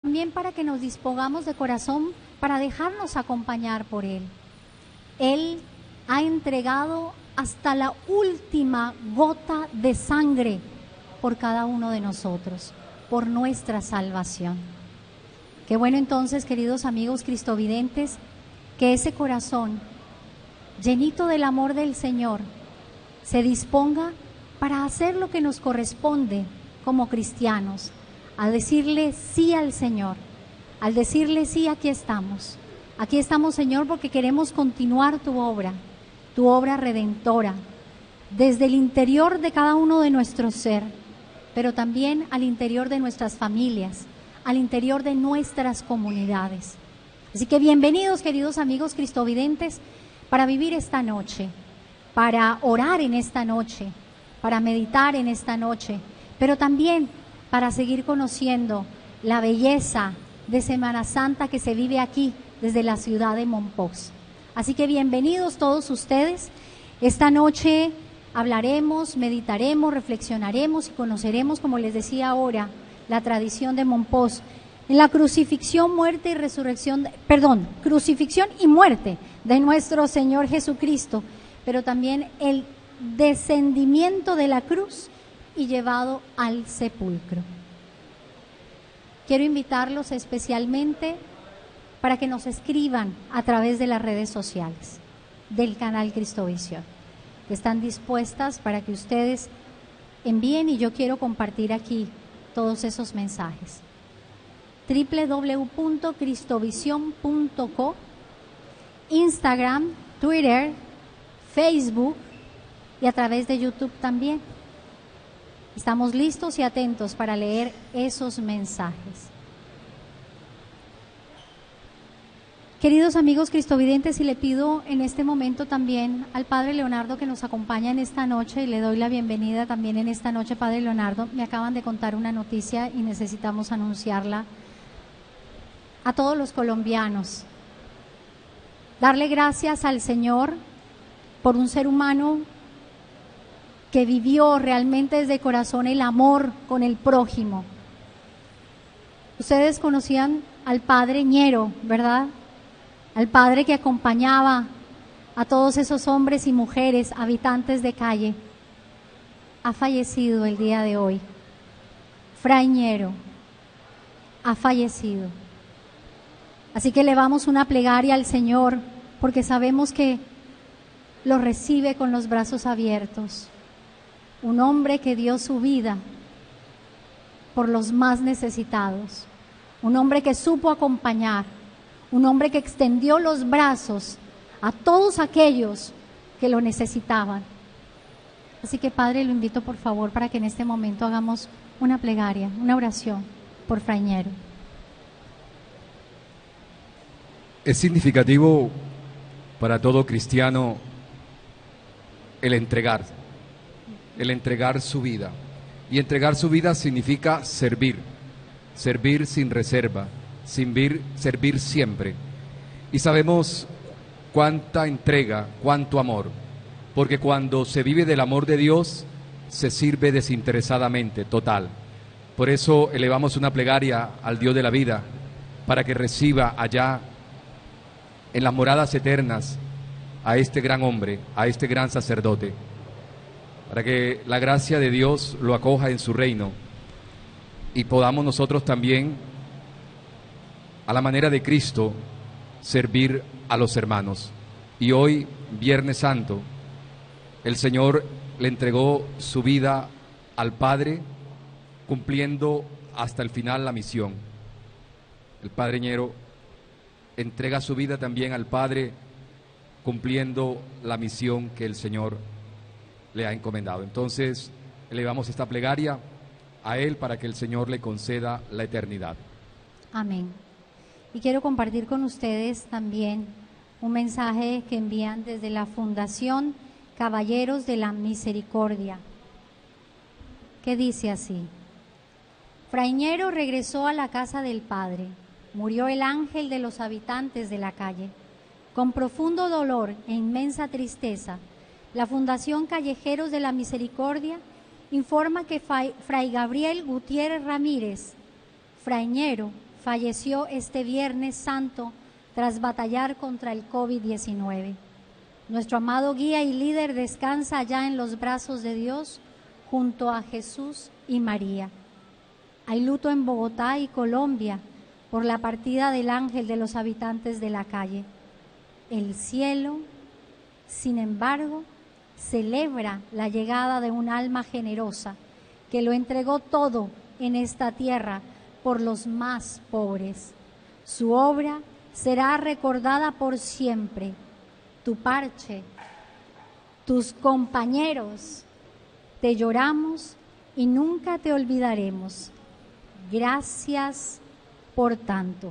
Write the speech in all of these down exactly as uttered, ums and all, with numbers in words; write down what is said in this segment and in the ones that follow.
también para que nos dispongamos de corazón para dejarnos acompañar por Él. Él ha entregado hasta la última gota de sangre por cada uno de nosotros, por nuestra salvación. Qué bueno entonces, queridos amigos cristovidentes, que ese corazón llenito del amor del Señor se disponga para hacer lo que nos corresponde como cristianos, a decirle sí al Señor, al decirle sí, aquí estamos. Aquí estamos, Señor, porque queremos continuar tu obra, tu obra redentora, desde el interior de cada uno de nuestro ser, pero también al interior de nuestras familias, al interior de nuestras comunidades. Así que bienvenidos, queridos amigos cristovidentes, para vivir esta noche, para orar en esta noche, para meditar en esta noche, pero también para seguir conociendo la belleza de Semana Santa que se vive aquí desde la ciudad de Mompox. Así que bienvenidos todos ustedes. Esta noche hablaremos, meditaremos, reflexionaremos y conoceremos, como les decía ahora, la tradición de Mompox en la crucifixión, muerte y resurrección, perdón, crucifixión y muerte de nuestro Señor Jesucristo, pero también el descendimiento de la cruz y llevado al sepulcro. Quiero invitarlos especialmente para que nos escriban a través de las redes sociales del canal Cristovisión. Están dispuestas para que ustedes envíen y yo quiero compartir aquí todos esos mensajes. doble u doble u doble u punto cristovisión punto co, Instagram, Twitter, Facebook y a través de YouTube también. Estamos listos y atentos para leer esos mensajes. Queridos amigos cristovidentes, y le pido en este momento también al Padre Leonardo que nos acompaña en esta noche, y le doy la bienvenida también en esta noche, Padre Leonardo. Me acaban de contar una noticia y necesitamos anunciarla a todos los colombianos. Darle gracias al Señor por un ser humano que vivió realmente desde corazón el amor con el prójimo. Ustedes conocían al Padre Ñero, ¿verdad? Al Padre que acompañaba a todos esos hombres y mujeres habitantes de calle. Ha fallecido el día de hoy. Fray Ñero ha fallecido. Así que elevamos una plegaria al Señor, porque sabemos que lo recibe con los brazos abiertos. Un hombre que dio su vida por los más necesitados. Un hombre que supo acompañar. Un hombre que extendió los brazos a todos aquellos que lo necesitaban. Así que, Padre, lo invito por favor para que en este momento hagamos una plegaria, una oración por Fray Ñero. Es significativo para todo cristiano el entregar, el entregar su vida. Y entregar su vida significa servir, servir sin reserva, servir, servir siempre. Y sabemos cuánta entrega, cuánto amor, porque cuando se vive del amor de Dios, se sirve desinteresadamente, total. Por eso elevamos una plegaria al Dios de la vida, para que reciba allá en las moradas eternas a este gran hombre, a este gran sacerdote, para que la gracia de Dios lo acoja en su reino y podamos nosotros también, a la manera de Cristo, servir a los hermanos. Y hoy, Viernes Santo, el Señor le entregó su vida al Padre, cumpliendo hasta el final la misión. El Padre Ñero entrega su vida también al Padre, cumpliendo la misión que el Señor le ha encomendado. Entonces, elevamos esta plegaria a Él para que el Señor le conceda la eternidad. Amén. Y quiero compartir con ustedes también un mensaje que envían desde la Fundación Caballeros de la Misericordia, que dice así: Fray Ñero regresó a la casa del Padre. Murió el ángel de los habitantes de la calle. Con profundo dolor e inmensa tristeza, la Fundación Callejeros de la Misericordia informa que Fray Gabriel Gutiérrez Ramírez, Fray Ñero, falleció este Viernes Santo tras batallar contra el COVID diecinueve. Nuestro amado guía y líder descansa allá en los brazos de Dios junto a Jesús y María. Hay luto en Bogotá y Colombia por la partida del ángel de los habitantes de la calle. El cielo, sin embargo, celebra la llegada de un alma generosa que lo entregó todo en esta tierra por los más pobres. Su obra será recordada por siempre. Tu parche, tus compañeros, te lloramos y nunca te olvidaremos. Gracias por tanto.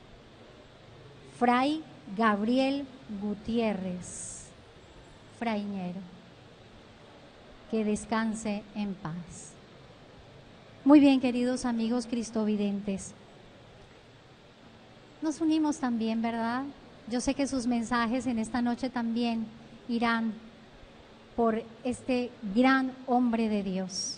Fray Gabriel Gutiérrez, fraiñero. Que descanse en paz. Muy bien, queridos amigos cristovidentes. Nos unimos también, ¿verdad? Yo sé que sus mensajes en esta noche también irán por este gran hombre de Dios.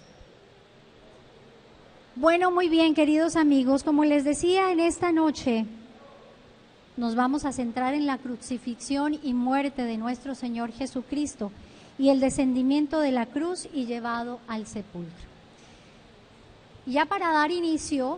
Bueno, muy bien, queridos amigos, como les decía, en esta noche nos vamos a centrar en la crucifixión y muerte de nuestro Señor Jesucristo y el descendimiento de la cruz y llevado al sepulcro. Ya para dar inicio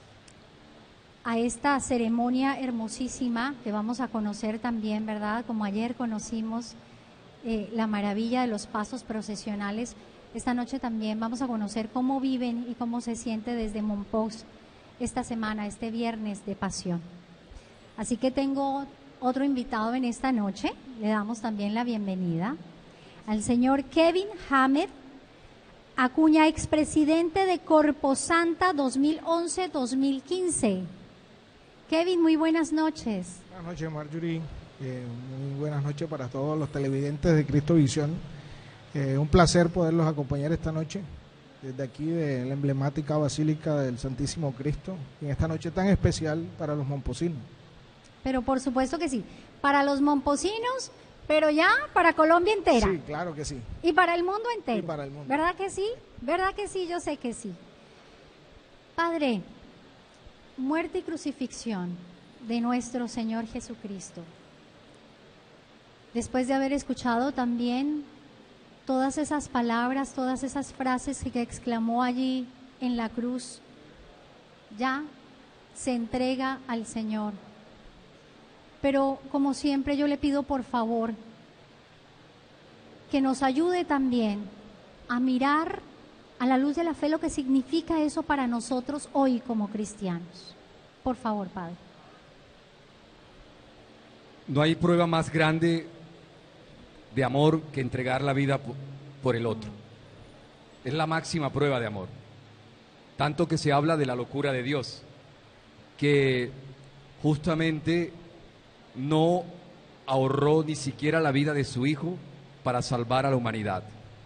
a esta ceremonia hermosísima que vamos a conocer también, ¿verdad? Como ayer conocimos eh, la maravilla de los pasos procesionales, esta noche también vamos a conocer cómo viven y cómo se siente desde Mompox esta semana, este viernes de pasión. Así que tengo otro invitado en esta noche, le damos también la bienvenida al señor Kevin Hamed Acuña, expresidente de Corpo Santa dos mil once dos mil quince. Kevin, muy buenas noches. Buenas noches, Marjorie. Eh, muy buenas noches para todos los televidentes de Cristovisión. Eh, un placer poderlos acompañar esta noche desde aquí de la emblemática Basílica del Santísimo Cristo, en esta noche tan especial para los momposinos. Pero por supuesto que sí, para los momposinos, pero ya para Colombia entera. Sí, claro que sí. Y para el mundo entero. Y para el mundo. ¿Verdad que sí? ¿Verdad que sí? Yo sé que sí. Padre, muerte y crucifixión de nuestro Señor Jesucristo. Después de haber escuchado también todas esas palabras, todas esas frases que exclamó allí en la cruz, ya se entrega al Señor. Pero como siempre yo le pido por favor que nos ayude también a mirar a la luz de la fe lo que significa eso para nosotros hoy como cristianos. Por favor, Padre. No hay prueba más grande de amor que entregar la vida por el otro. Es la máxima prueba de amor. Tanto que se habla de la locura de Dios, que justamente no ahorró ni siquiera la vida de su hijo para salvar a la humanidad.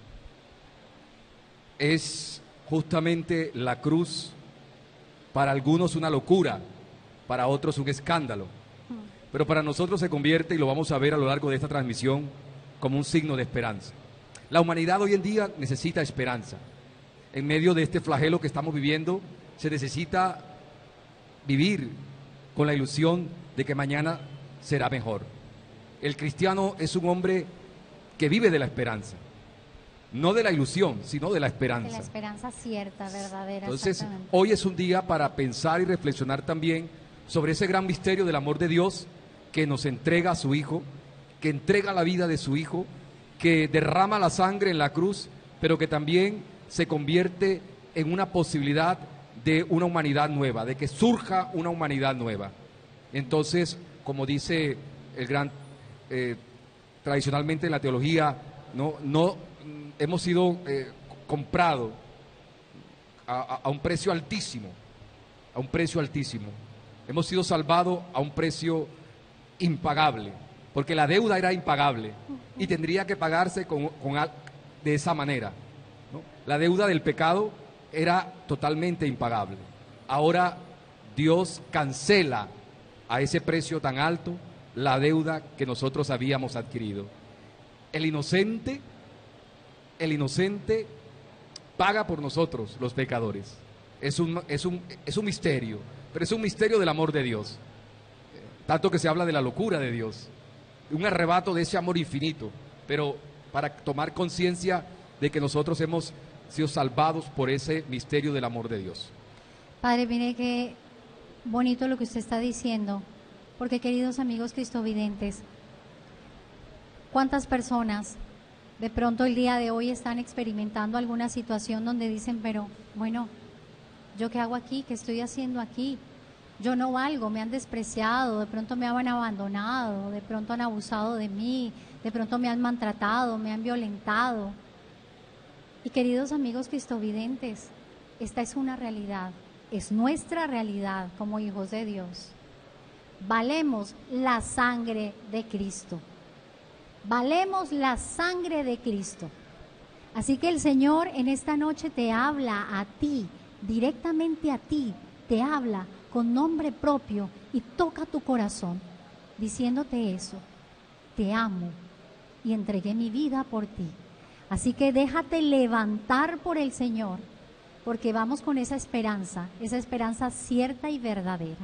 Es justamente la cruz para algunos una locura, para otros un escándalo, pero para nosotros se convierte, y lo vamos a ver a lo largo de esta transmisión, como un signo de esperanza. La humanidad hoy en día necesita esperanza. En medio de este flagelo que estamos viviendo, se necesita vivir con la ilusión de que mañana será mejor. El cristiano es un hombre que vive de la esperanza, no de la ilusión, sino de la esperanza. De la esperanza cierta, verdadera. Entonces, hoy es un día para pensar y reflexionar también sobre ese gran misterio del amor de Dios que nos entrega a su Hijo, que entrega la vida de su Hijo, que derrama la sangre en la cruz, pero que también se convierte en una posibilidad de una humanidad nueva, de que surja una humanidad nueva. Entonces, como dice el gran, eh, tradicionalmente en la teología, no, no hemos sido eh, comprados a, a, a un precio altísimo, a un precio altísimo. Hemos sido salvados a un precio impagable, porque la deuda era impagable y tendría que pagarse con, con, de esa manera, ¿no? La deuda del pecado era totalmente impagable. Ahora Dios cancela a ese precio tan alto la deuda que nosotros habíamos adquirido. El inocente, el inocente paga por nosotros, los pecadores. Es un, es un, es un misterio. pero es un misterio del amor de Dios. Tanto que se habla de la locura de Dios, un arrebato de ese amor infinito, pero para tomar conciencia de que nosotros hemos sido salvados por ese misterio del amor de Dios. Padre, mire qué bonito lo que usted está diciendo, porque queridos amigos cristovidentes, ¿cuántas personas de pronto el día de hoy están experimentando alguna situación donde dicen, pero bueno, ¿yo qué hago aquí? ¿Qué estoy haciendo aquí? Yo no valgo, me han despreciado, de pronto me han abandonado, de pronto han abusado de mí, de pronto me han maltratado, me han violentado. Y queridos amigos cristovidentes, esta es una realidad, es nuestra realidad como hijos de Dios. Valemos la sangre de Cristo, valemos la sangre de Cristo. Así que el Señor en esta noche te habla a ti, directamente a ti, te habla con nombre propio y toca tu corazón, diciéndote eso, te amo y entregué mi vida por ti. Así que déjate levantar por el Señor, porque vamos con esa esperanza, esa esperanza cierta y verdadera.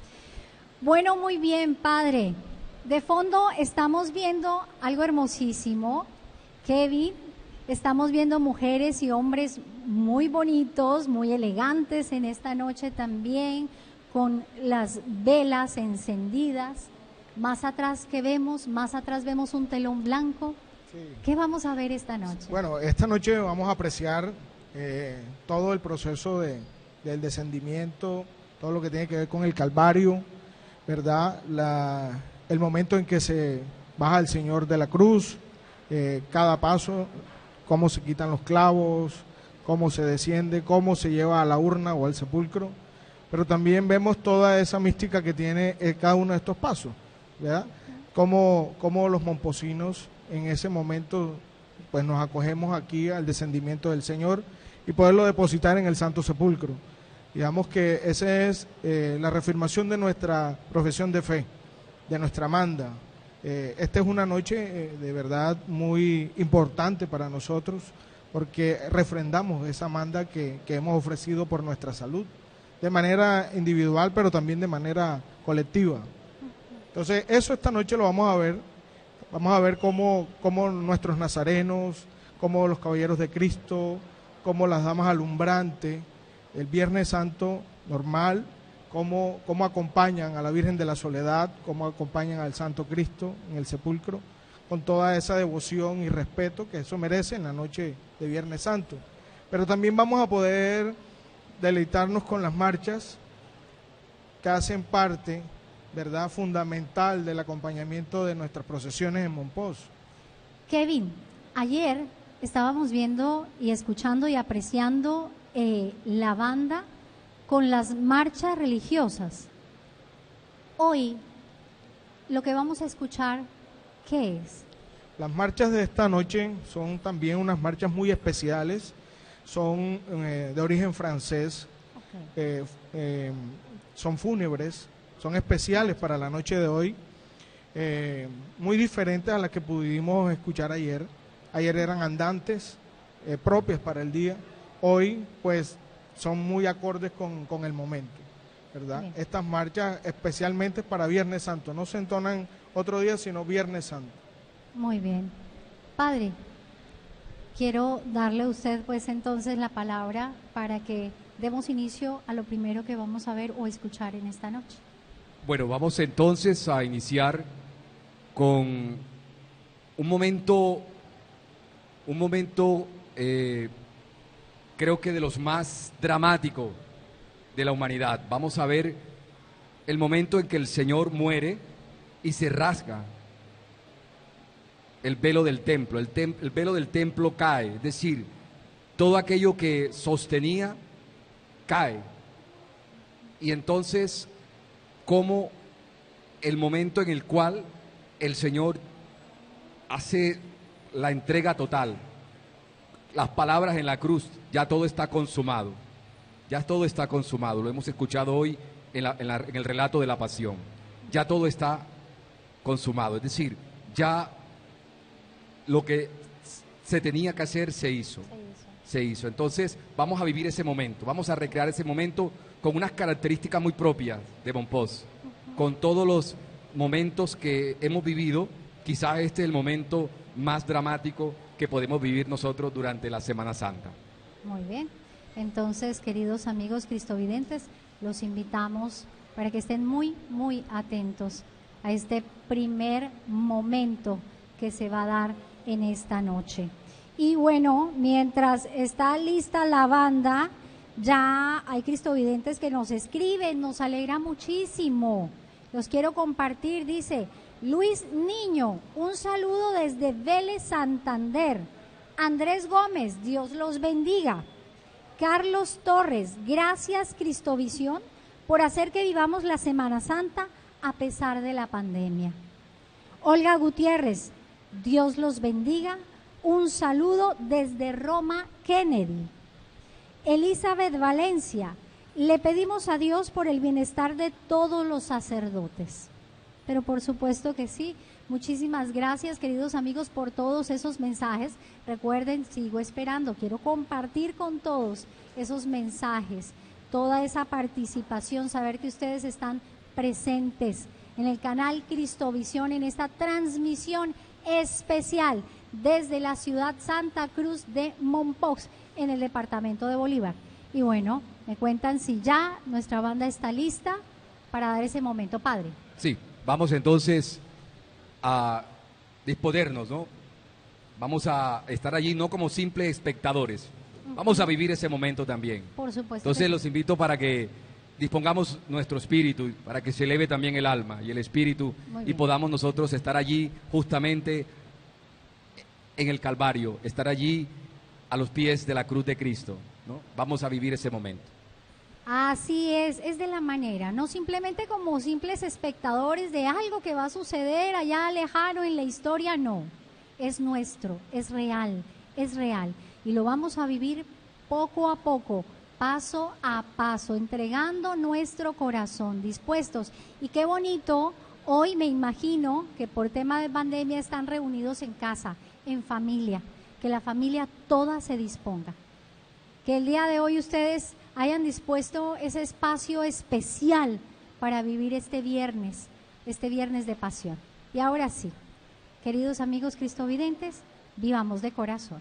Bueno, muy bien, Padre. De fondo estamos viendo algo hermosísimo. Kevin, estamos viendo mujeres y hombres muy bonitos, muy elegantes en esta noche también, con las velas encendidas. Más atrás, ¿qué vemos? Más atrás vemos un telón blanco. Sí. ¿Qué vamos a ver esta noche? Bueno, esta noche vamos a apreciar eh, todo el proceso de, del descendimiento, todo lo que tiene que ver con el Calvario, ¿verdad? La, el momento en que se baja el Señor de la cruz, eh, cada paso, cómo se quitan los clavos, cómo se desciende, cómo se lleva a la urna o al sepulcro, pero también vemos toda esa mística que tiene eh, cada uno de estos pasos, ¿verdad? Cómo, cómo los momposinos en ese momento pues nos acogemos aquí al descendimiento del Señor y poderlo depositar en el Santo Sepulcro. Digamos que esa es eh, la reafirmación de nuestra profesión de fe, de nuestra manda. Eh, esta es una noche eh, de verdad muy importante para nosotros porque refrendamos esa manda que, que hemos ofrecido por nuestra salud, de manera individual pero también de manera colectiva. Entonces eso esta noche lo vamos a ver, vamos a ver cómo, cómo nuestros nazarenos, cómo los caballeros de Cristo, cómo las damas alumbrantes, el Viernes Santo normal, cómo, cómo acompañan a la Virgen de la Soledad, cómo acompañan al Santo Cristo en el sepulcro, con toda esa devoción y respeto que eso merece en la noche de Viernes Santo. Pero también vamos a poder deleitarnos con las marchas que hacen parte, ¿verdad?, fundamental del acompañamiento de nuestras procesiones en Mompox. Kevin, ayer estábamos viendo y escuchando y apreciando eh, la banda con las marchas religiosas. Hoy, lo que vamos a escuchar, ¿qué es? Las marchas de esta noche son también unas marchas muy especiales, son eh, de origen francés, okay. eh, eh, son fúnebres, son especiales para la noche de hoy, eh, muy diferentes a las que pudimos escuchar ayer. Ayer eran andantes, eh, propias para el día, hoy pues son muy acordes con, con el momento, ¿verdad? Bien. Estas marchas especialmente para Viernes Santo, no se entonan otro día sino Viernes Santo. Muy bien. Padre, quiero darle a usted pues entonces la palabra para que demos inicio a lo primero que vamos a ver o escuchar en esta noche. Bueno, vamos entonces a iniciar con un momento, un momento eh, creo que de los más dramáticos de la humanidad. Vamos a ver el momento en que el Señor muere y se rasga el velo del templo, el, tem el velo del templo cae, es decir, todo aquello que sostenía cae. Y entonces, como el momento en el cual el Señor hace la entrega total, las palabras en la cruz, ya todo está consumado, ya todo está consumado, lo hemos escuchado hoy en, la, en, la, en el relato de la pasión, ya todo está consumado, es decir, ya lo que se tenía que hacer se hizo, se hizo. Entonces vamos a vivir ese momento, vamos a recrear ese momento con unas características muy propias de Bonpos, con todos los momentos que hemos vivido. Quizás este es el momento más dramático que podemos vivir nosotros durante la Semana Santa. Muy bien. Entonces, queridos amigos cristovidentes, los invitamos para que estén muy, muy atentos a este primer momento que se va a dar en esta noche. Y bueno, mientras está lista la banda, ya hay cristovidentes que nos escriben, nos alegra muchísimo. Los quiero compartir, dice Luis Niño, un saludo desde Vélez, Santander. Andrés Gómez, Dios los bendiga. Carlos Torres, gracias Cristovisión por hacer que vivamos la Semana Santa a pesar de la pandemia. Olga Gutiérrez, Dios los bendiga. Un saludo desde Roma, Kennedy. Elizabeth Valencia, le pedimos a Dios por el bienestar de todos los sacerdotes. Pero por supuesto que sí. Muchísimas gracias, queridos amigos, por todos esos mensajes. Recuerden, sigo esperando, quiero compartir con todos esos mensajes, toda esa participación, saber que ustedes están presentes en el canal Cristovisión, en esta transmisión especial desde la ciudad Santa Cruz de Mompox, en el departamento de Bolívar. Y bueno, me cuentan si ya nuestra banda está lista para dar ese momento, padre. Sí, vamos entonces a disponernos, ¿no? Vamos a estar allí no como simples espectadores, vamos a vivir ese momento también. Por supuesto. Entonces sí. los invito para que dispongamos nuestro espíritu, para que se eleve también el alma y el espíritu y podamos nosotros estar allí justamente en el Calvario, estar allí a los pies de la cruz de Cristo, ¿no? Vamos a vivir ese momento. Así es, es de la manera, no simplemente como simples espectadores de algo que va a suceder allá lejano en la historia, no, es nuestro, es real, es real, y lo vamos a vivir poco a poco, paso a paso, entregando nuestro corazón, dispuestos. Y qué bonito, hoy me imagino que por tema de pandemia están reunidos en casa, en familia, que la familia toda se disponga, que el día de hoy ustedes hayan dispuesto ese espacio especial para vivir este viernes, este viernes de pasión. Y ahora sí, queridos amigos cristovidentes, vivamos de corazón.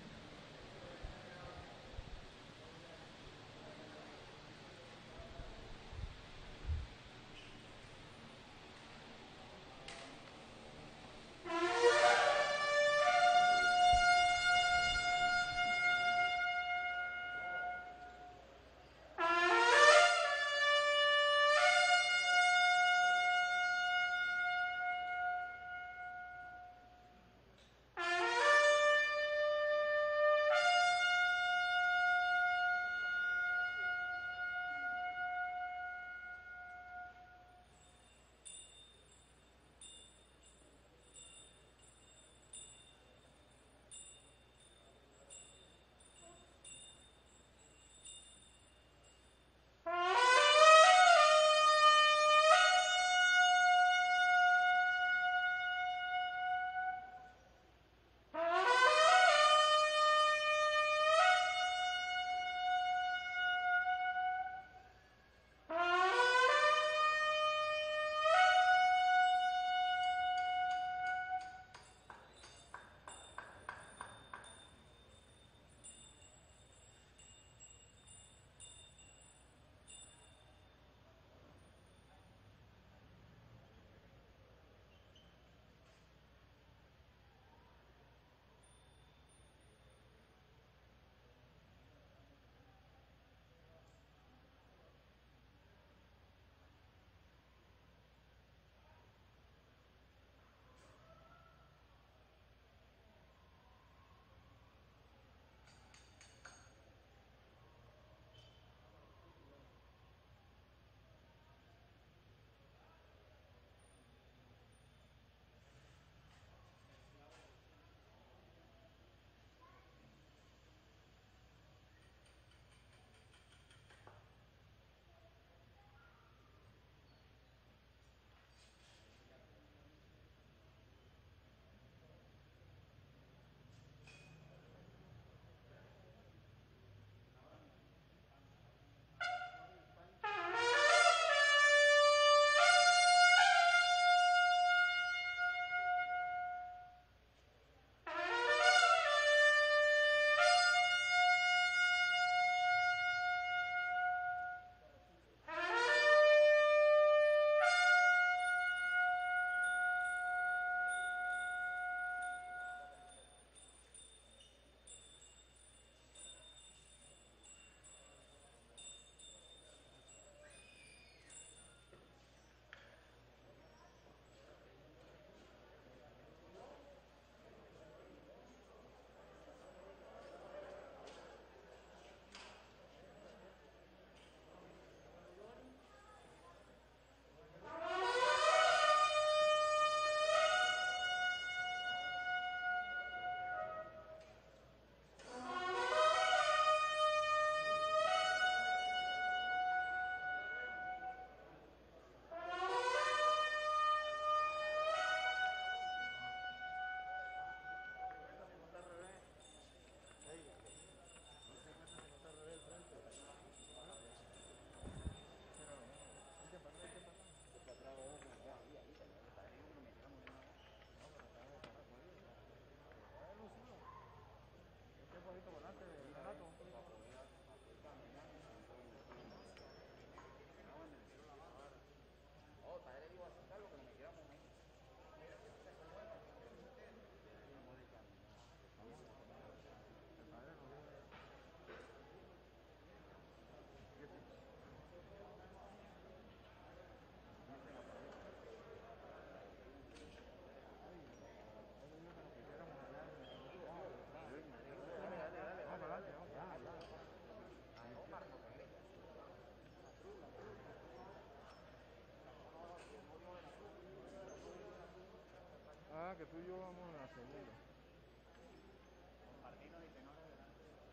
que tú y yo vamos en la segunda. Partidos y tenores delante.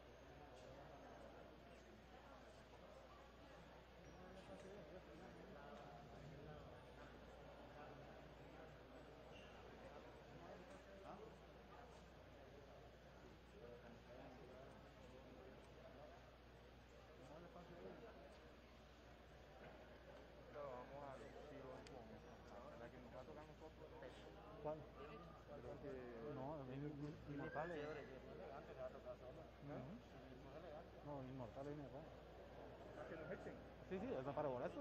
Vamos a los tiros con la que nos va a tocar a nosotros. ¿Cuál? Creo que No, Inmortales. ¿no? No, Inmortales viene acá. ¿A que nos echen? Sí, sí, eso para por eso.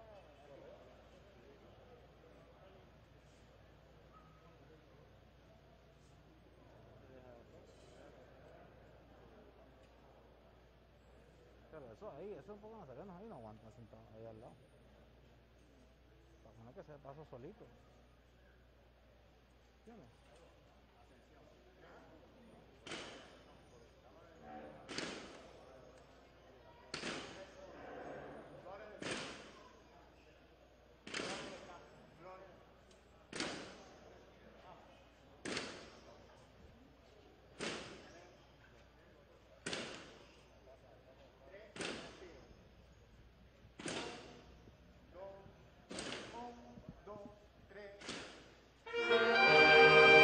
Pero eso ahí, eso un poco más sacarnos ahí, no aguantan sentados ahí al lado. Para poner que se paso solito. ¿Sí o no? Un, dos, tres.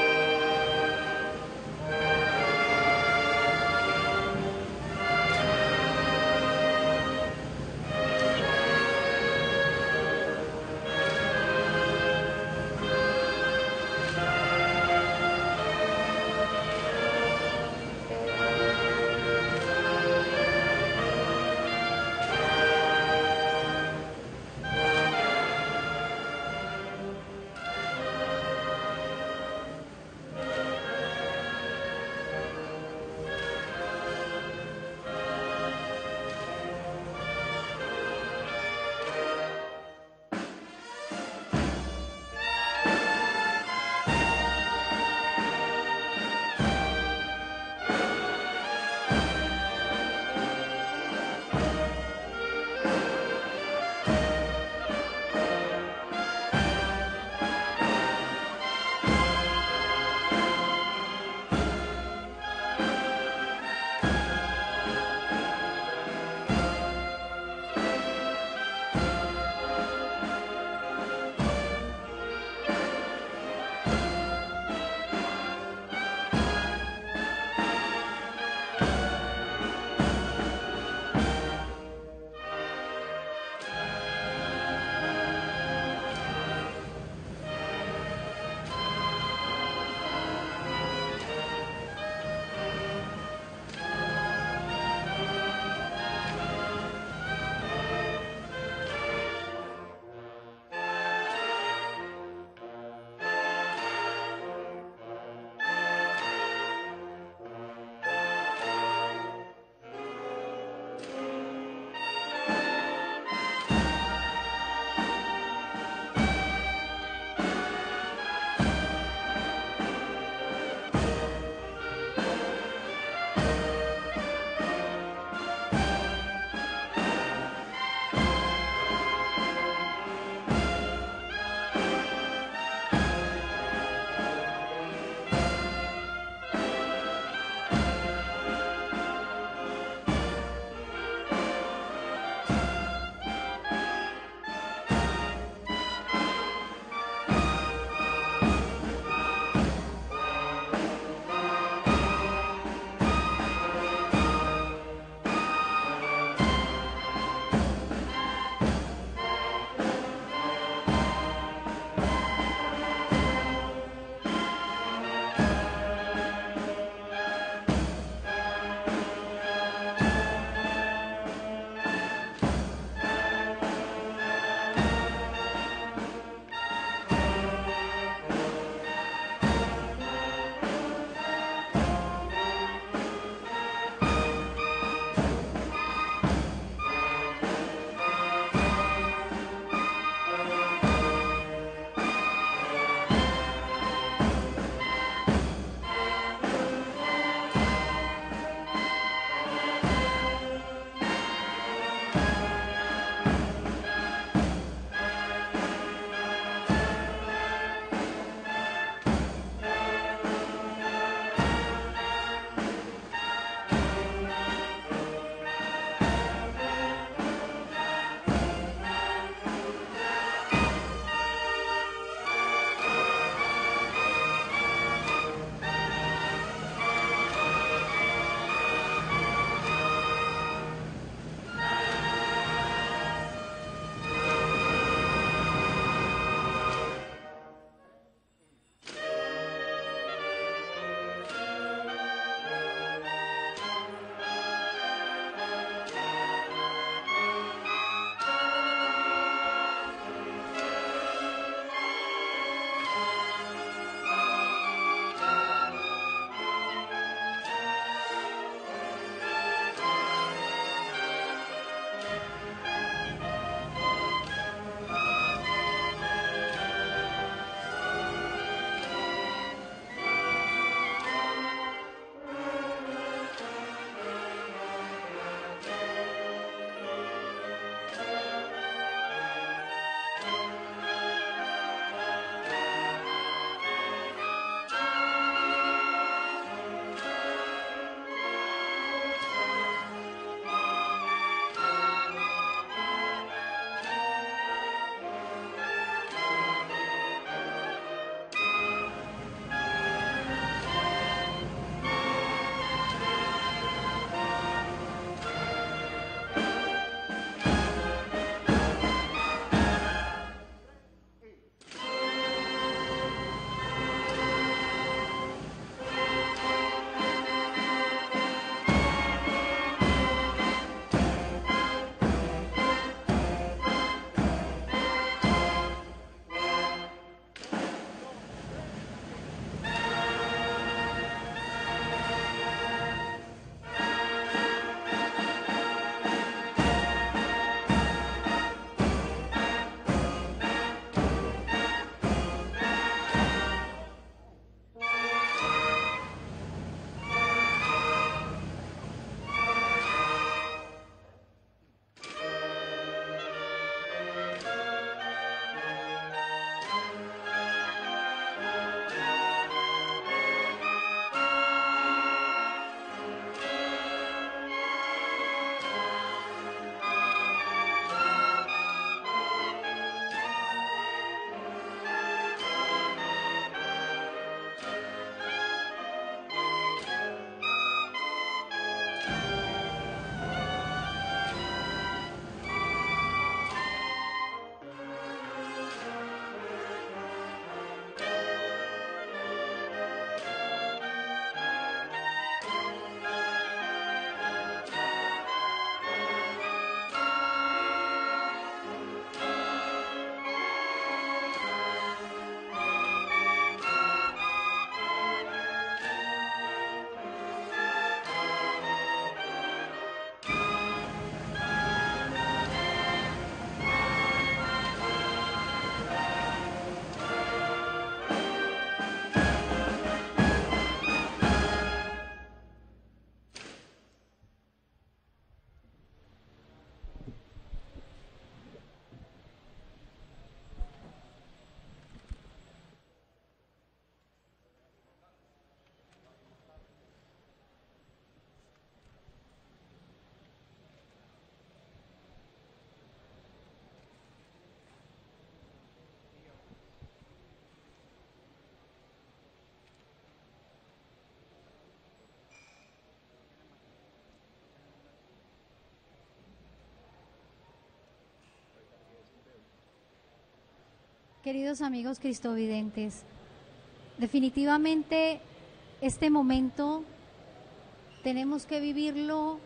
Queridos amigos cristovidentes, definitivamente este momento tenemos que vivirlo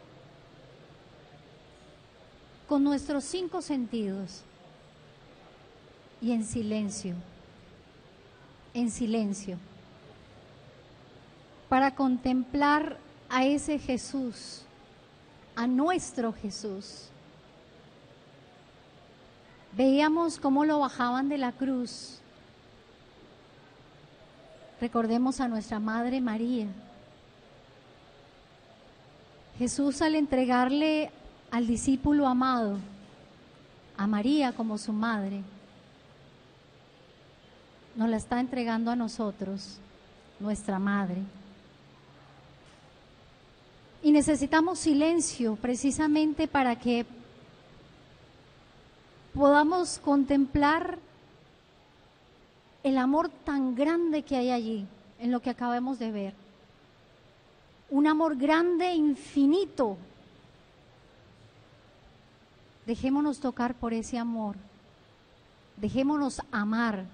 con nuestros cinco sentidos y en silencio, en silencio, para contemplar a ese Jesús, a nuestro Jesús. Veíamos cómo lo bajaban de la cruz. Recordemos a nuestra Madre María. Jesús, al entregarle al discípulo amado, a María como su madre, nos la está entregando a nosotros, nuestra madre. Y necesitamos silencio precisamente para que podamos contemplar el amor tan grande que hay allí, en lo que acabamos de ver. Un amor grande, infinito. Dejémonos tocar por ese amor. Dejémonos amar.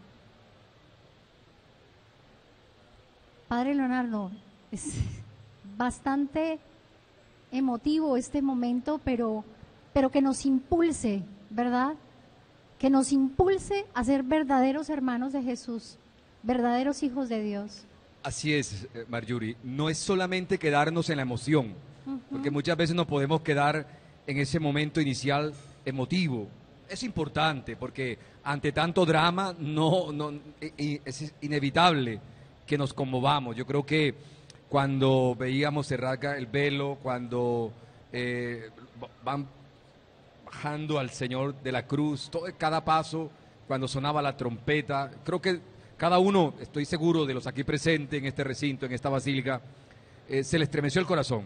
Padre Leonardo, es bastante emotivo este momento, pero, pero que nos impulse, ¿verdad? Que nos impulse a ser verdaderos hermanos de Jesús, verdaderos hijos de Dios. Así es, Marjorie, no es solamente quedarnos en la emoción, uh-huh. porque muchas veces nos podemos quedar en ese momento inicial emotivo. Es importante porque ante tanto drama no, no, es inevitable que nos conmovamos. Yo creo que cuando veíamos se rasga el velo, cuando eh, van bajando al Señor de la cruz, todo, cada paso, cuando sonaba la trompeta, creo que cada uno, estoy seguro de los aquí presentes en este recinto, en esta basílica, eh, se le estremeció el corazón.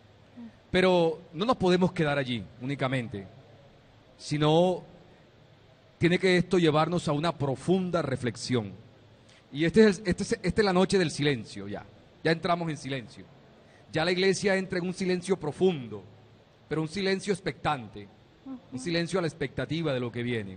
Pero no nos podemos quedar allí únicamente, sino tiene que esto llevarnos a una profunda reflexión. Y este es, este es, esta es la noche del silencio ya, ya entramos en silencio. Ya la iglesia entra en un silencio profundo, pero un silencio expectante, un silencio a la expectativa de lo que viene.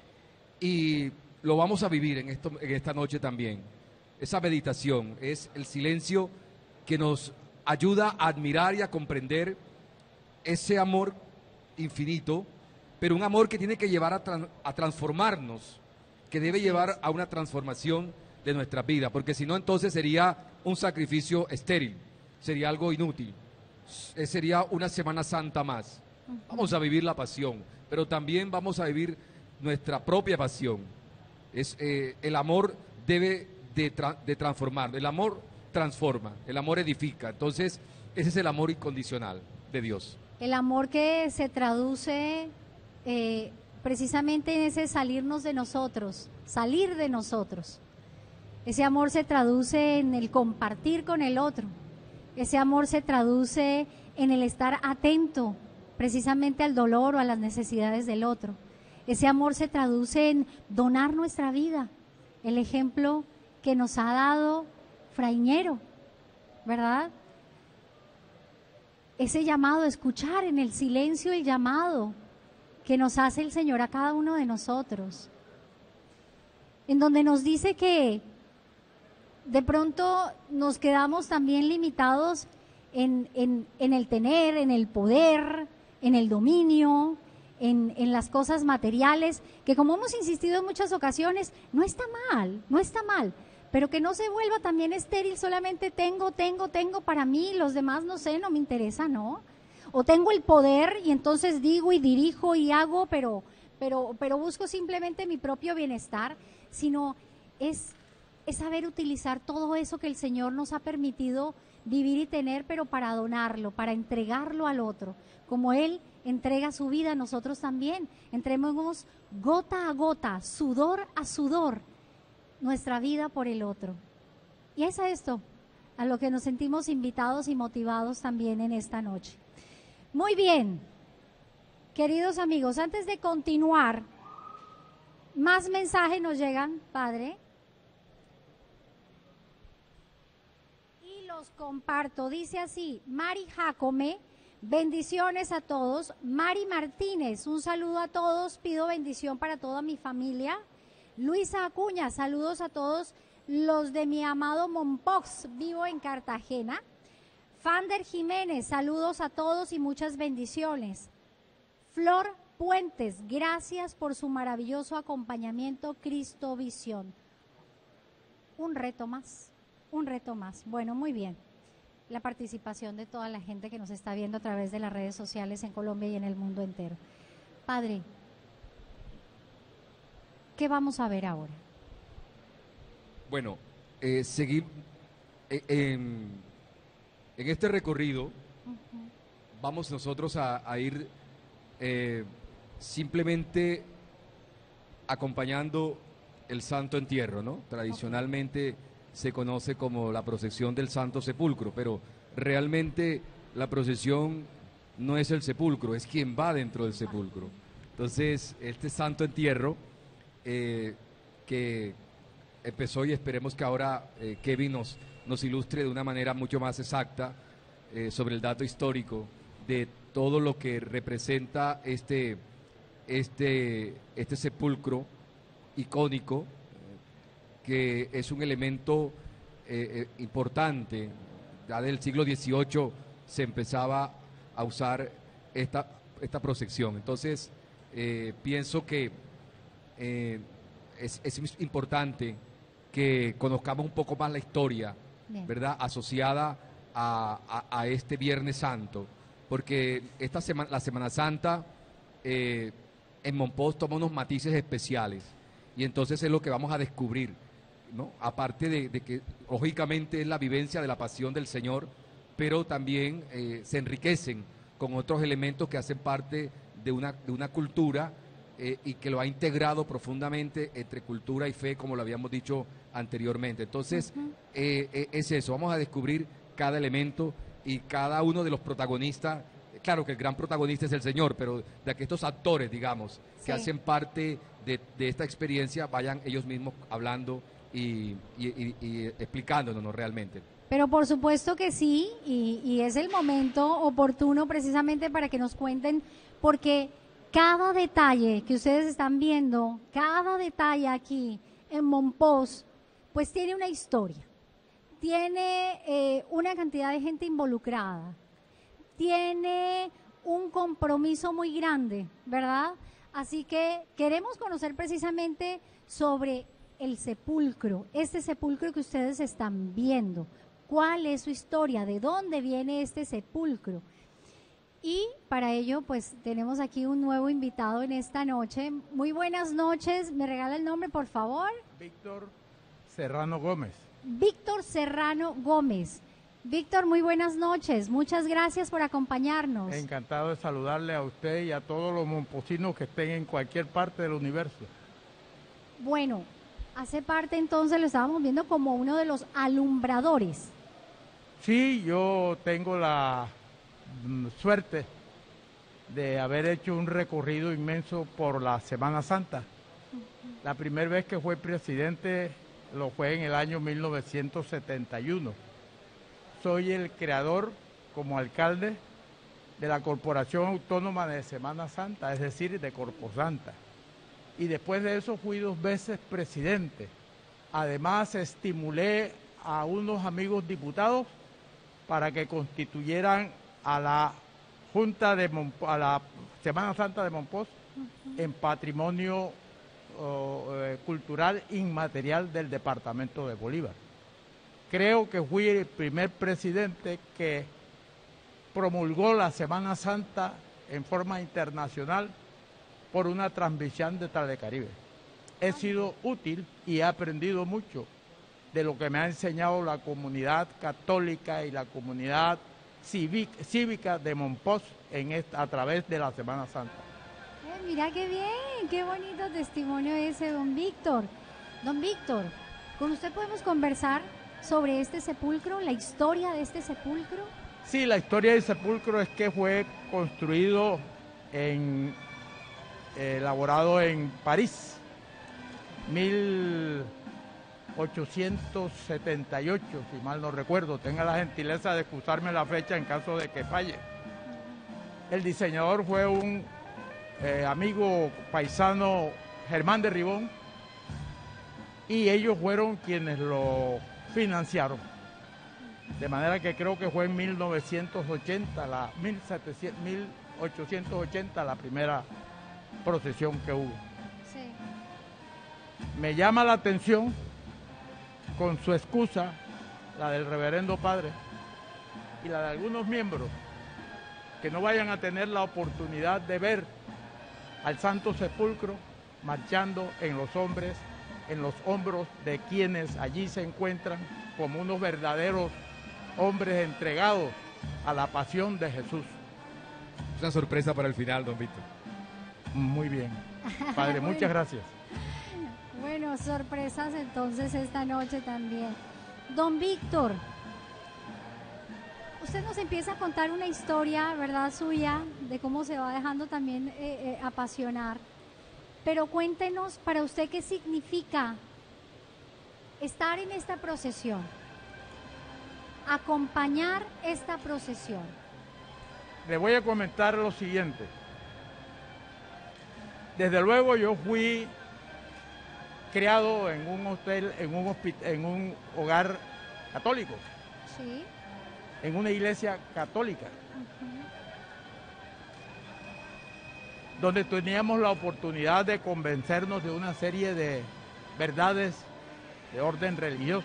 Y lo vamos a vivir en, esto, en esta noche también. Esa meditación es el silencio que nos ayuda a admirar y a comprender ese amor infinito, pero un amor que tiene que llevar a, tra a transformarnos, que debe llevar a una transformación de nuestra vida, porque si no entonces sería un sacrificio estéril, sería algo inútil, sería una Semana Santa más. Vamos a vivir la pasión, pero también vamos a vivir nuestra propia pasión. Es, eh, el amor debe de, tra de transformar, el amor transforma, el amor edifica, entonces ese es el amor incondicional de Dios. El amor que se traduce eh, precisamente en ese salirnos de nosotros, salir de nosotros. Ese amor se traduce en el compartir con el otro, ese amor se traduce en el estar atento precisamente al dolor o a las necesidades del otro. Ese amor se traduce en donar nuestra vida, el ejemplo que nos ha dado Fraiñero, ¿verdad? Ese llamado, escuchar en el silencio el llamado que nos hace el Señor a cada uno de nosotros, en donde nos dice que de pronto nos quedamos también limitados en, en, en el tener, en el poder, en el dominio, En, en las cosas materiales, que como hemos insistido en muchas ocasiones, no está mal, no está mal, pero que no se vuelva también estéril, solamente tengo, tengo, tengo para mí, los demás no sé, no me interesa, ¿no? O tengo el poder y entonces digo y dirijo y hago, pero, pero, pero busco simplemente mi propio bienestar, sino es, es saber utilizar todo eso que el Señor nos ha permitido vivir y tener, pero para donarlo, para entregarlo al otro, como Él entrega su vida, nosotros también entreguemos gota a gota, sudor a sudor, nuestra vida por el otro. Y es a esto a lo que nos sentimos invitados y motivados también en esta noche. Muy bien, queridos amigos, antes de continuar, más mensajes nos llegan, Padre, y los comparto. Dice así: Mari Jacome, bendiciones a todos. Mari Martínez, un saludo a todos, pido bendición para toda mi familia. Luisa Acuña, saludos a todos los de mi amado Mompox, vivo en Cartagena. Fander Jiménez, saludos a todos y muchas bendiciones. Flor Puentes, gracias por su maravilloso acompañamiento, Cristo Visión. Un reto más, un reto más. Bueno, muy bien. La participación de toda la gente que nos está viendo a través de las redes sociales en Colombia y en el mundo entero. Padre, ¿qué vamos a ver ahora? Bueno, eh, seguir eh, en, en este recorrido, uh-huh. vamos nosotros a, a ir eh, simplemente acompañando el Santo Entierro, ¿no? Tradicionalmente okay. se conoce como la procesión del Santo Sepulcro, pero realmente la procesión no es el sepulcro, es quien va dentro del sepulcro. Entonces, este Santo Entierro eh, que empezó, y esperemos que ahora eh, Kevin nos, nos ilustre de una manera mucho más exacta eh, sobre el dato histórico de todo lo que representa este, este, este sepulcro icónico, eh, que es un elemento eh, eh, importante. Ya del siglo dieciocho se empezaba a usar esta, esta procesión. Entonces, eh, pienso que eh, es, es importante que conozcamos un poco más la historia, bien, ¿verdad?, asociada a, a, a este Viernes Santo, porque esta semana, la Semana Santa eh, en Mompox toma unos matices especiales, y entonces es lo que vamos a descubrir, ¿no? Aparte de, de que lógicamente es la vivencia de la pasión del Señor, pero también eh, se enriquecen con otros elementos que hacen parte de una, de una cultura eh, y que lo ha integrado profundamente entre cultura y fe, como lo habíamos dicho anteriormente. Entonces, uh-huh. eh, eh, es eso, vamos a descubrir cada elemento y cada uno de los protagonistas. Claro que el gran protagonista es el Señor, pero de que estos actores, digamos, sí, que hacen parte de, de esta experiencia, vayan ellos mismos hablando y, y, y, y explicándonos realmente. Pero por supuesto que sí, y, y es el momento oportuno precisamente para que nos cuenten, porque cada detalle que ustedes están viendo, cada detalle aquí en Mompox, pues tiene una historia, tiene eh, una cantidad de gente involucrada, tiene un compromiso muy grande, ¿verdad? Así que queremos conocer precisamente sobre el sepulcro, este sepulcro que ustedes están viendo. ¿Cuál es su historia? ¿De dónde viene este sepulcro? Y para ello, pues tenemos aquí un nuevo invitado en esta noche. Muy buenas noches. ¿Me regala el nombre, por favor? Víctor Serrano Gómez. Víctor Serrano Gómez. Víctor, muy buenas noches. Muchas gracias por acompañarnos. Encantado de saludarle a usted y a todos los momposinos que estén en cualquier parte del universo. Bueno, hace parte entonces, lo estábamos viendo como uno de los alumbradores. Sí, yo tengo la mm, suerte de haber hecho un recorrido inmenso por la Semana Santa. Uh-huh. La primera vez que fue presidente lo fue en el año mil novecientos setenta y uno. Soy el creador, como alcalde, de la Corporación Autónoma de Semana Santa, es decir, de Corposanta. Y después de eso fui dos veces presidente. Además, estimulé a unos amigos diputados para que constituyeran a la Junta de Mompox, a la Semana Santa de Mompox, uh-huh, en patrimonio uh, eh, cultural inmaterial del departamento de Bolívar. Creo que fui el primer presidente que promulgó la Semana Santa en forma internacional por una transmisión de Telecaribe. He sido útil y he aprendido mucho de lo que me ha enseñado la comunidad católica y la comunidad cívica, cívica de Mompox en esta, a través de la Semana Santa. Eh, mira qué bien, qué bonito testimonio ese, don Víctor. Don Víctor, ¿con usted podemos conversar sobre este sepulcro, la historia de este sepulcro? Sí, la historia del sepulcro es que fue construido, en, eh, elaborado en París, mil ochocientos setenta y ocho, si mal no recuerdo. Tenga la gentileza de excusarme la fecha en caso de que falle. El diseñador fue un eh, amigo paisano, Germán de Ribón, y ellos fueron quienes lo financiaron. De manera que creo que fue en mil novecientos ochenta, la, mil setecientos, mil ochocientos ochenta la primera procesión que hubo. Sí. Me llama la atención, con su excusa, la del reverendo padre y la de algunos miembros, que no vayan a tener la oportunidad de ver al Santo Sepulcro marchando en los hombres, en los hombros de quienes allí se encuentran como unos verdaderos hombres entregados a la pasión de Jesús. Una sorpresa para el final, don Víctor. Muy bien. Padre, Bueno. muchas gracias. Bueno, sorpresas entonces esta noche también. Don Víctor, usted nos empieza a contar una historia, ¿verdad, suya? De cómo se va dejando también eh, eh, apasionar. Pero cuéntenos para usted qué significa estar en esta procesión, acompañar esta procesión. Le voy a comentar lo siguiente. Desde luego yo fui criado en un hotel, en un hospital, en un hogar católico, Sí. en una iglesia católica, donde teníamos la oportunidad de convencernos de una serie de verdades de orden religioso.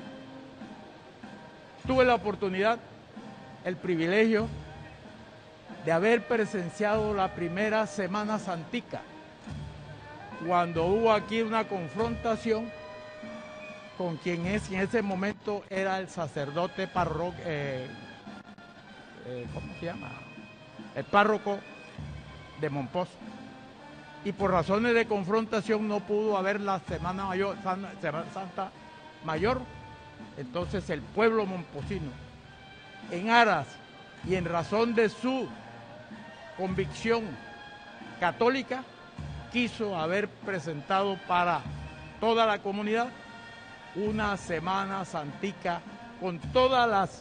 Tuve la oportunidad, el privilegio de haber presenciado la primera Semana Santica, cuando hubo aquí una confrontación con quien es, en ese momento era el sacerdote párroco, eh, eh, ¿cómo se llama? El párroco de Mompox. Y por razones de confrontación no pudo haber la Semana Mayor, Semana Santa Mayor. Entonces el pueblo momposino, en aras y en razón de su convicción católica, quiso haber presentado para toda la comunidad una Semana Santica con todas las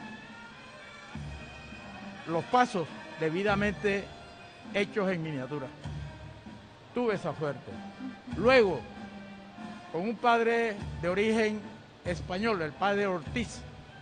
los pasos debidamente hechos en miniatura. Tuve esa suerte. Luego, con un padre de origen español, el padre Ortiz,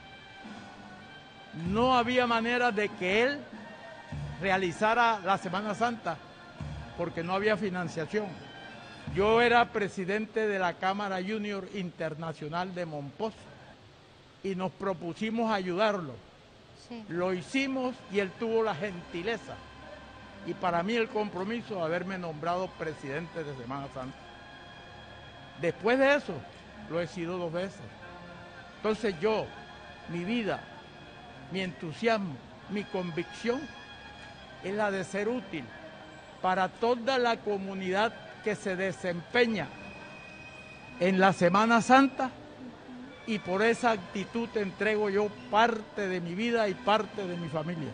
no había manera de que él realizara la Semana Santa porque no había financiación. Yo era presidente de la Cámara Junior Internacional de Mompox y nos propusimos ayudarlo. Sí. Lo hicimos y él tuvo la gentileza y para mí el compromiso de haberme nombrado presidente de Semana Santa. Después de eso, lo he sido dos veces. Entonces yo, mi vida, mi entusiasmo, mi convicción es la de ser útil para toda la comunidad que se desempeña en la Semana Santa, y por esa actitud te entrego yo parte de mi vida y parte de mi familia.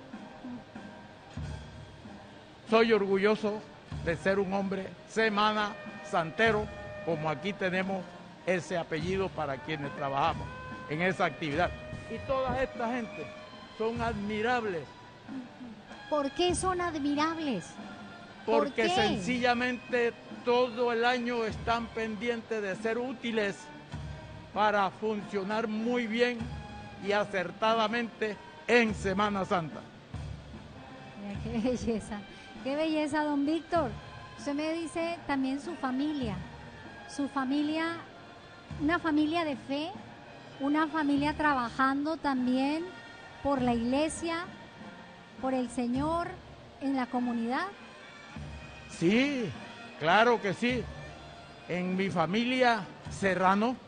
Soy orgulloso de ser un hombre semana santero, como aquí tenemos ese apellido para quienes trabajamos en esa actividad. Y toda esta gente son admirables. ¿Por qué son admirables? ¿Por Porque qué? sencillamente todo el año están pendientes de ser útiles para funcionar muy bien y acertadamente en Semana Santa. Mira, qué belleza, qué belleza, don Víctor. Usted me dice también su familia, su familia, una familia de fe, una familia trabajando también por la iglesia, por el Señor, en la comunidad. Sí, claro que sí. En mi familia Serrano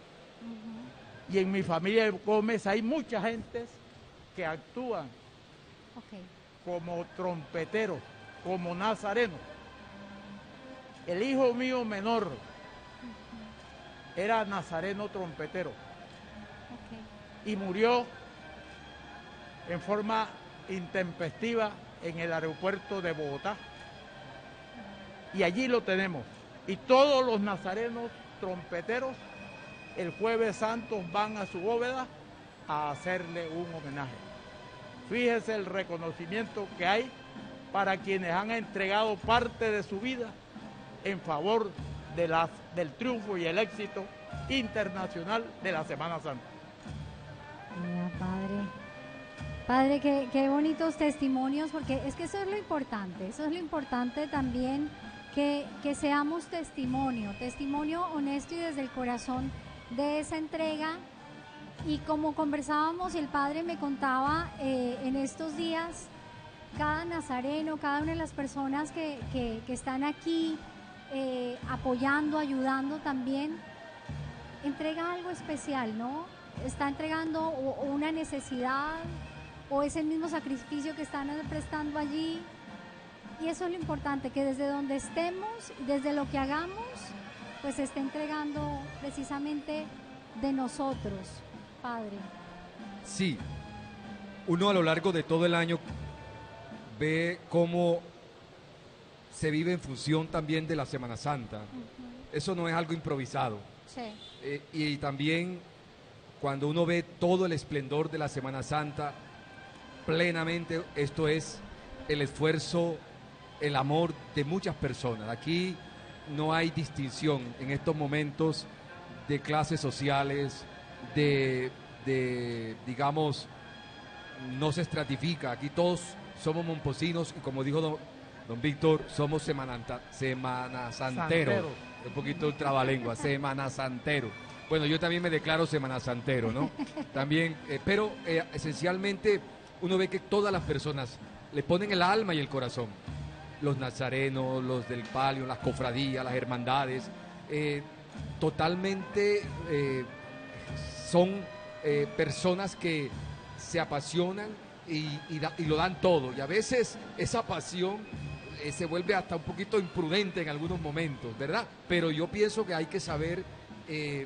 y en mi familia Gómez hay mucha gente que actúan Ok. como trompeteros, como nazarenos. El hijo mío menor era nazareno trompetero Ok. y murió en forma intempestiva en el aeropuerto de Bogotá. Y allí lo tenemos. Y todos los nazarenos trompeteros el Jueves Santo van a su bóveda a hacerle un homenaje. Fíjese el reconocimiento que hay para quienes han entregado parte de su vida en favor de las, del triunfo y el éxito internacional de la Semana Santa. Mira, padre. Padre, qué, qué bonitos testimonios, porque es que eso es lo importante, eso es lo importante también, que, que seamos testimonio, testimonio honesto y desde el corazón de esa entrega. Y como conversábamos y el padre me contaba eh, en estos días, cada nazareno, cada una de las personas que, que, que están aquí eh, apoyando, ayudando también, entrega algo especial, ¿no? Está entregando o, o una necesidad o ese mismo sacrificio que están prestando allí. Y eso es lo importante, que desde donde estemos, desde lo que hagamos, pues se esté entregando precisamente de nosotros, Padre. Sí, uno a lo largo de todo el año ve cómo se vive en función también de la Semana Santa. Uh-huh. Eso no es algo improvisado. Sí. Eh, y también cuando uno ve todo el esplendor de la Semana Santa, plenamente esto es el esfuerzo, el amor de muchas personas. Aquí no hay distinción en estos momentos de clases sociales, de, de digamos, no se estratifica. Aquí todos somos momposinos y, como dijo don, don Víctor, somos semananta, semana santeros. Santero. Un poquito trabalengua, semana santero. Bueno, yo también me declaro semana santero, ¿no? También, eh, pero eh, esencialmente uno ve que todas las personas le ponen el alma y el corazón. Los nazarenos, los del palio, las cofradías, las hermandades, eh, totalmente eh, son eh, personas que se apasionan y, y, da, y lo dan todo. Y a veces esa pasión eh, se vuelve hasta un poquito imprudente en algunos momentos, ¿verdad? Pero yo pienso que hay que saber eh,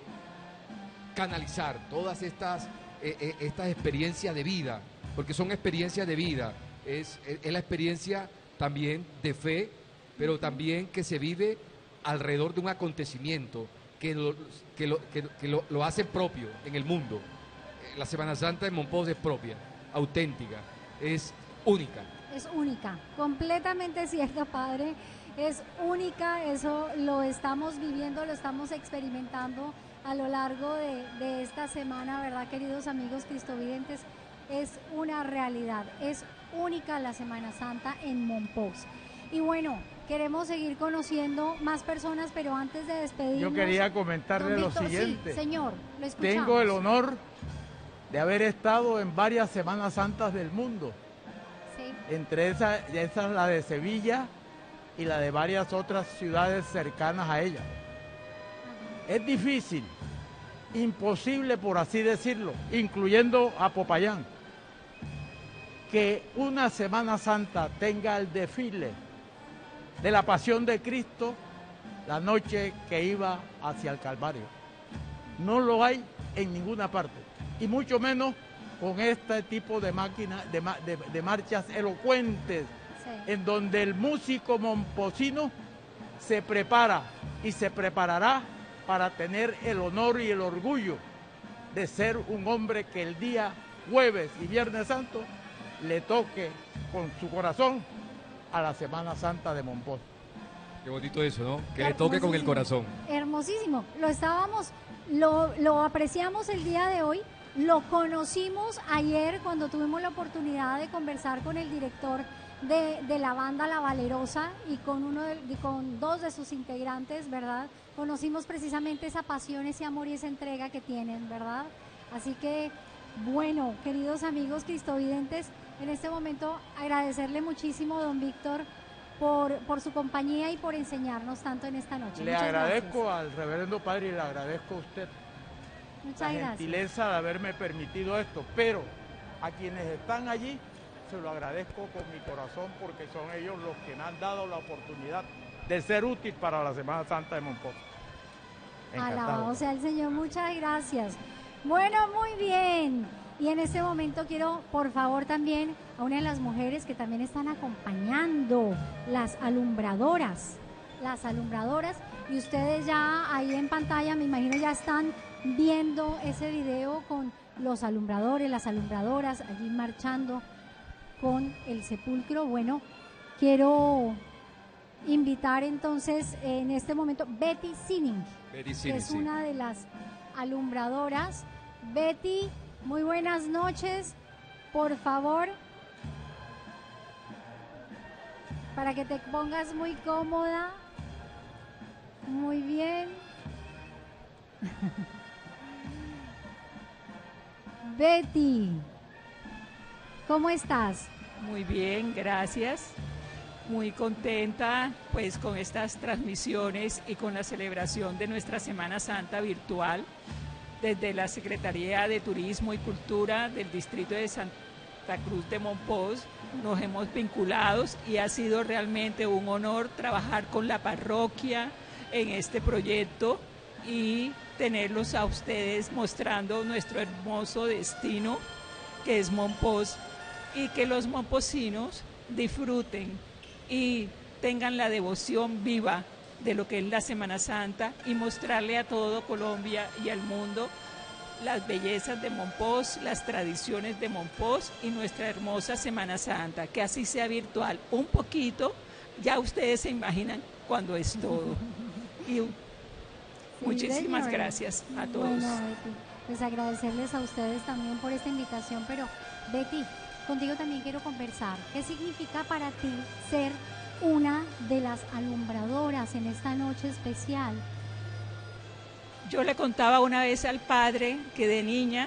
canalizar todas estas, eh, eh, estas experiencias de vida, porque son experiencias de vida. Es, es, es la experiencia también de fe, pero también que se vive alrededor de un acontecimiento que lo, que lo, que, que lo, lo hace propio en el mundo. La Semana Santa de Mompox es propia, auténtica, es única. Es única, completamente cierto, Padre, es única, eso lo estamos viviendo, lo estamos experimentando a lo largo de, de esta semana, ¿verdad, queridos amigos cristovidentes? Es una realidad, es única la Semana Santa en Mompox. Y bueno, queremos seguir conociendo más personas, pero antes de despedirnos... Yo quería comentarle lo siguiente. Sí, señor, lo escuchamos. Tengo el honor de haber estado en varias Semanas Santas del mundo. Sí. Entre esas, esa la de Sevilla y la de varias otras ciudades cercanas a ella. Ajá. Es difícil, imposible por así decirlo, incluyendo a Popayán, que una Semana Santa tenga el desfile de la Pasión de Cristo la noche que iba hacia el Calvario. No lo hay en ninguna parte, y mucho menos con este tipo de máquinas, de, de, de marchas elocuentes, sí, en donde el músico momposino se prepara y se preparará para tener el honor y el orgullo de ser un hombre que el día jueves y Viernes Santo le toque con su corazón a la Semana Santa de Mompox. Qué bonito eso, ¿no? Que le toque con el corazón. Hermosísimo. Lo estábamos, lo, lo apreciamos el día de hoy, lo conocimos ayer cuando tuvimos la oportunidad de conversar con el director de, de la banda La Valerosa y con, uno de, con dos de sus integrantes, ¿verdad? Conocimos precisamente esa pasión, ese amor y esa entrega que tienen, ¿verdad? Así que, bueno, queridos amigos cristovidentes, en este momento agradecerle muchísimo, don Víctor, por, por su compañía y por enseñarnos tanto en esta noche. Le Muchas agradezco gracias. al reverendo padre y le agradezco a usted Muchas la gracias. gentileza de haberme permitido esto, pero a quienes están allí se lo agradezco con mi corazón porque son ellos los que me han dado la oportunidad de ser útil para la Semana Santa de Mompox. Alabado sea el Señor, muchas gracias. Bueno, muy bien. Y en este momento quiero, por favor, también a una de las mujeres que también están acompañando, las alumbradoras, las alumbradoras, y ustedes ya ahí en pantalla, me imagino, ya están viendo ese video con los alumbradores, las alumbradoras, allí marchando con el sepulcro. Bueno, quiero invitar entonces en este momento Betty Sinning, Betty que Sinning, es sí. una de las alumbradoras. Betty, muy buenas noches. Por favor, para que te pongas muy cómoda. Muy bien. Betty, ¿cómo estás? Muy bien, gracias. Muy contenta pues con estas transmisiones y con la celebración de nuestra Semana Santa virtual desde la Secretaría de Turismo y Cultura del Distrito de Santa Cruz de Monpós. Nos hemos vinculado y ha sido realmente un honor trabajar con la parroquia en este proyecto y tenerlos a ustedes mostrando nuestro hermoso destino que es Monpós, y que los monposinos disfruten y tengan la devoción viva de lo que es la Semana Santa y mostrarle a todo Colombia y al mundo las bellezas de Monpós, las tradiciones de Monpós y nuestra hermosa Semana Santa, que así sea virtual un poquito, ya ustedes se imaginan cuando es todo. Y Sí, muchísimas señora. gracias a todos. Bueno, Betty, pues agradecerles a ustedes también por esta invitación, pero Betty, contigo también quiero conversar. ¿Qué significa para ti ser una de las alumbradoras en esta noche especial? Yo le contaba una vez al padre que de niña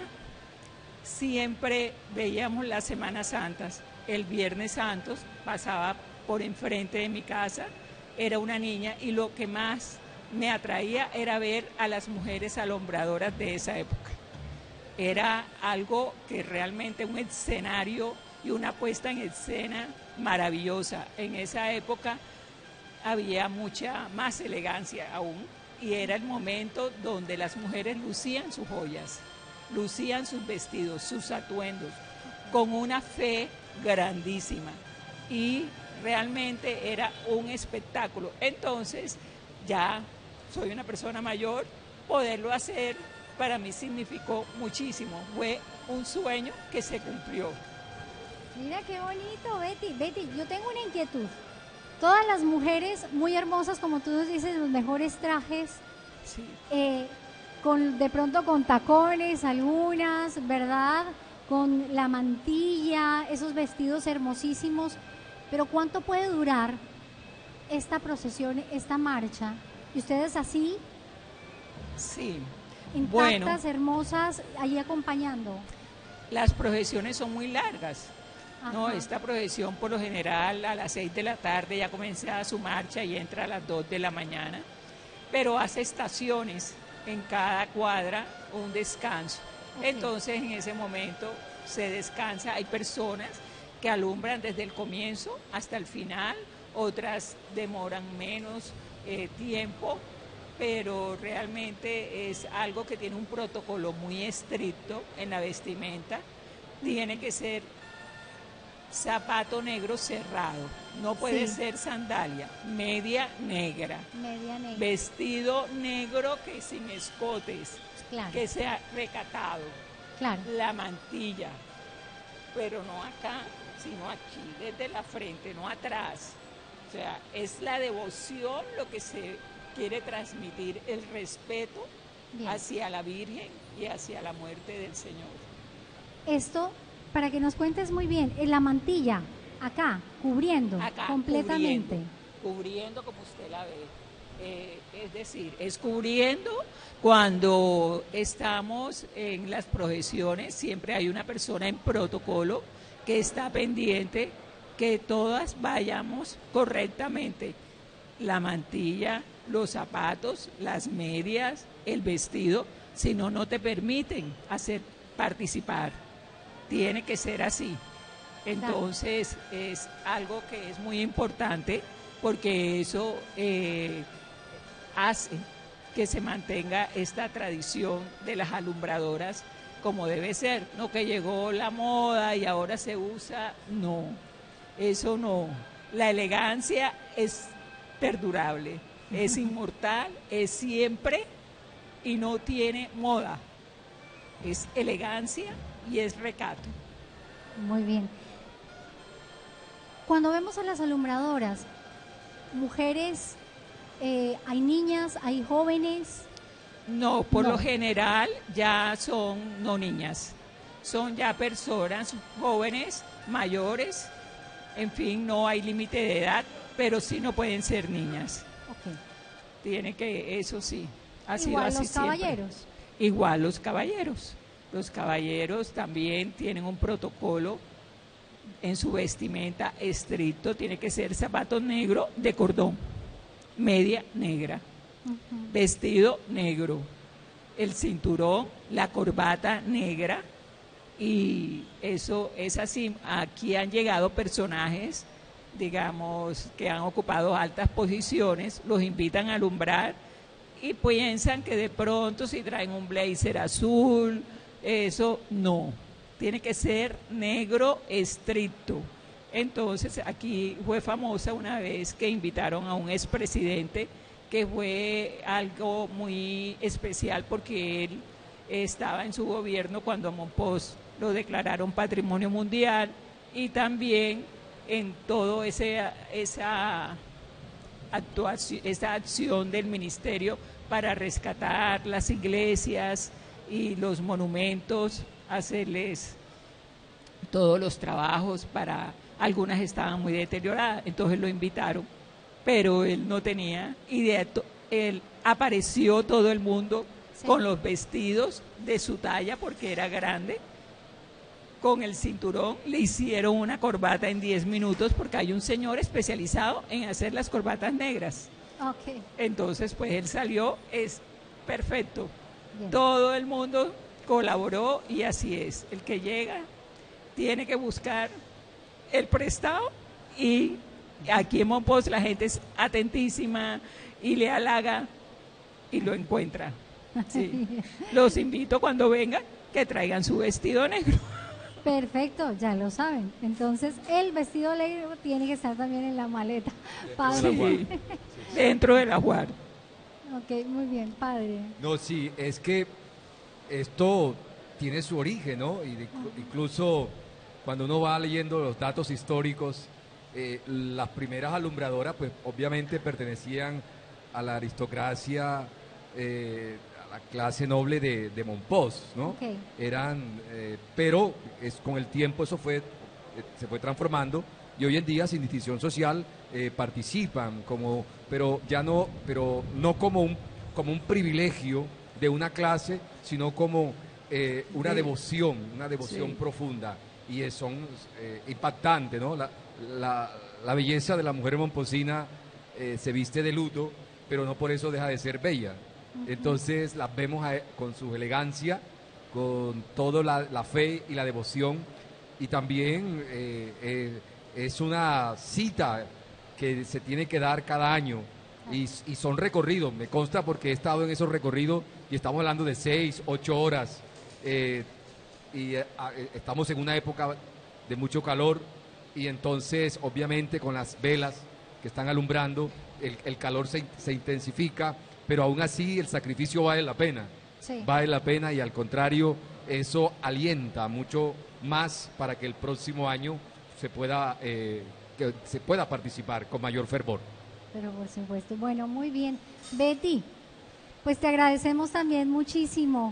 siempre veíamos las Semanas Santas. El Viernes Santos pasaba por enfrente de mi casa, era una niña y lo que más me atraía era ver a las mujeres alumbradoras de esa época. Era algo que realmente un escenario y una puesta en escena maravillosa. En esa época había mucha más elegancia aún y era el momento donde las mujeres lucían sus joyas, lucían sus vestidos, sus atuendos, con una fe grandísima y realmente era un espectáculo. Entonces ya soy una persona mayor, poderlo hacer para mí significó muchísimo, fue un sueño que se cumplió. Mira qué bonito, Betty. Betty, yo tengo una inquietud. Todas las mujeres muy hermosas, como tú nos dices, los mejores trajes, Sí. eh, con de pronto con tacones, algunas, ¿verdad? Con la mantilla, esos vestidos hermosísimos. Pero ¿cuánto puede durar esta procesión, esta marcha? Y ustedes así, Sí. intactas, Bueno, hermosas, ahí acompañando. las procesiones son muy largas. No, Ajá. esta procesión por lo general a las seis de la tarde ya comienza su marcha y entra a las dos de la mañana, pero hace estaciones en cada cuadra, un descanso. Ok. Entonces en ese momento se descansa, hay personas que alumbran desde el comienzo hasta el final, otras demoran menos eh, tiempo, pero realmente es algo que tiene un protocolo muy estricto en la vestimenta. Tiene que ser zapato negro cerrado, no puede Sí. ser sandalia, media negra, Media negra. vestido negro que sin escotes, Claro, que sea recatado, claro. la mantilla, pero no acá, sino aquí, desde la frente, no atrás. O sea, es la devoción lo que se quiere transmitir, el respeto Bien. hacia la Virgen y hacia la muerte del Señor. Esto, para que nos cuentes muy bien, en la mantilla, acá, cubriendo Acá, completamente. Cubriendo, cubriendo como usted la ve. Eh, es decir, es cubriendo cuando estamos en las procesiones, siempre hay una persona en protocolo que está pendiente que todas vayamos correctamente. La mantilla, los zapatos, las medias, el vestido, si no, no te permiten hacer participar. Tiene que ser así. Entonces es algo que es muy importante porque eso eh, hace que se mantenga esta tradición de las alumbradoras como debe ser, no que llegó la moda y ahora se usa, no, eso no. La elegancia es perdurable, es inmortal, es siempre y no tiene moda, es elegancia y es recato. Muy bien. Cuando vemos a las alumbradoras, mujeres, eh, hay niñas, hay jóvenes. No, por No. lo general ya son no niñas, son ya personas jóvenes, mayores, en fin, no hay límite de edad, pero sí no pueden ser niñas. Ok. Tiene que, eso sí, ha sido Igual así los siempre. caballeros. Igual los caballeros. Los caballeros también tienen un protocolo en su vestimenta estricto, tiene que ser zapato negro de cordón, media negra, Ujú. vestido negro, el cinturón, la corbata negra, y eso es así. Aquí han llegado personajes, digamos, que han ocupado altas posiciones, los invitan a alumbrar y piensan que de pronto si traen un blazer azul, eso no, tiene que ser negro estricto. Entonces aquí fue famosa una vez que invitaron a un expresidente, que fue algo muy especial porque él estaba en su gobierno cuando a Monpós lo declararon patrimonio mundial, y también en todo ese esa actuación, esa acción del ministerio para rescatar las iglesias y los monumentos, hacerles todos los trabajos. Para algunas estaban muy deterioradas, entonces lo invitaron, pero él no tenía idea. to- Él apareció todo el mundo Sí. con los vestidos de su talla porque era grande, con el cinturón, le hicieron una corbata en diez minutos porque hay un señor especializado en hacer las corbatas negras. Ok. Entonces, pues él salió, es perfecto. Bien. Todo el mundo colaboró y así es. El que llega tiene que buscar el prestado, y aquí en Monpós la gente es atentísima y le halaga y lo encuentra. Sí. Los invito cuando vengan que traigan su vestido negro. Perfecto, ya lo saben. Entonces, el vestido negro tiene que estar también en la maleta. Padre. Sí, dentro de la guardia. Ok, muy bien, padre. No, sí, es que esto tiene su origen, ¿no? Y de- incluso cuando uno va leyendo los datos históricos, eh, las primeras alumbradoras, pues obviamente pertenecían a la aristocracia, eh, a la clase noble de, de Monpós, ¿no? Ok. Eran, eh, pero es, con el tiempo eso fue, eh, se fue transformando, y hoy en día sin distinción social eh, participan como, pero ya no, pero no como un, como un privilegio de una clase, sino como eh, una De- devoción, una devoción Sí. profunda, y es- son eh, impactantes, ¿no? La, la- la belleza de la mujer momposina eh, se viste de luto, pero no por eso deja de ser bella. Entonces las vemos a- con su elegancia, con toda la, la fe y la devoción, y también eh, eh, es una cita que se tiene que dar cada año, y, y son recorridos, me consta porque he estado en esos recorridos y estamos hablando de seis, ocho horas, eh, y eh, a- eh, estamos en una época de mucho calor, y entonces obviamente con las velas que están alumbrando el, el calor se, in- se intensifica, pero aún así el sacrificio vale la pena, Sí. vale la pena, y al contrario, eso alienta mucho más para que el próximo año se pueda, eh, que se pueda participar con mayor fervor. Pero por supuesto. Bueno, muy bien. Betty, pues te agradecemos también muchísimo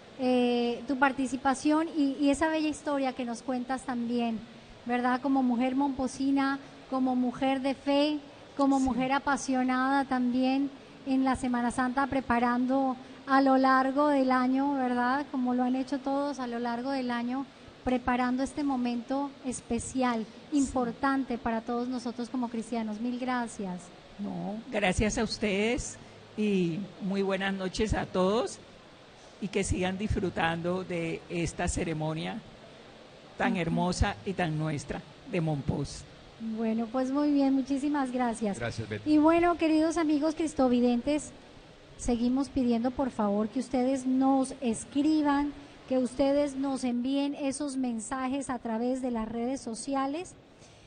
eh, tu participación y, y esa bella historia que nos cuentas también, ¿verdad? Como mujer momposina, como mujer de fe, como mujer apasionada también en la Semana Santa, preparando a lo largo del año, ¿verdad? Como lo han hecho todos a lo largo del año, preparando este momento especial, importante para todos nosotros como cristianos. Mil gracias. No, gracias a ustedes y muy buenas noches a todos, y que sigan disfrutando de esta ceremonia tan hermosa y tan nuestra de Monpós. Bueno, pues muy bien, muchísimas gracias. Gracias, Betty. Y bueno, queridos amigos cristovidentes, seguimos pidiendo por favor que ustedes nos escriban, que ustedes nos envíen esos mensajes a través de las redes sociales.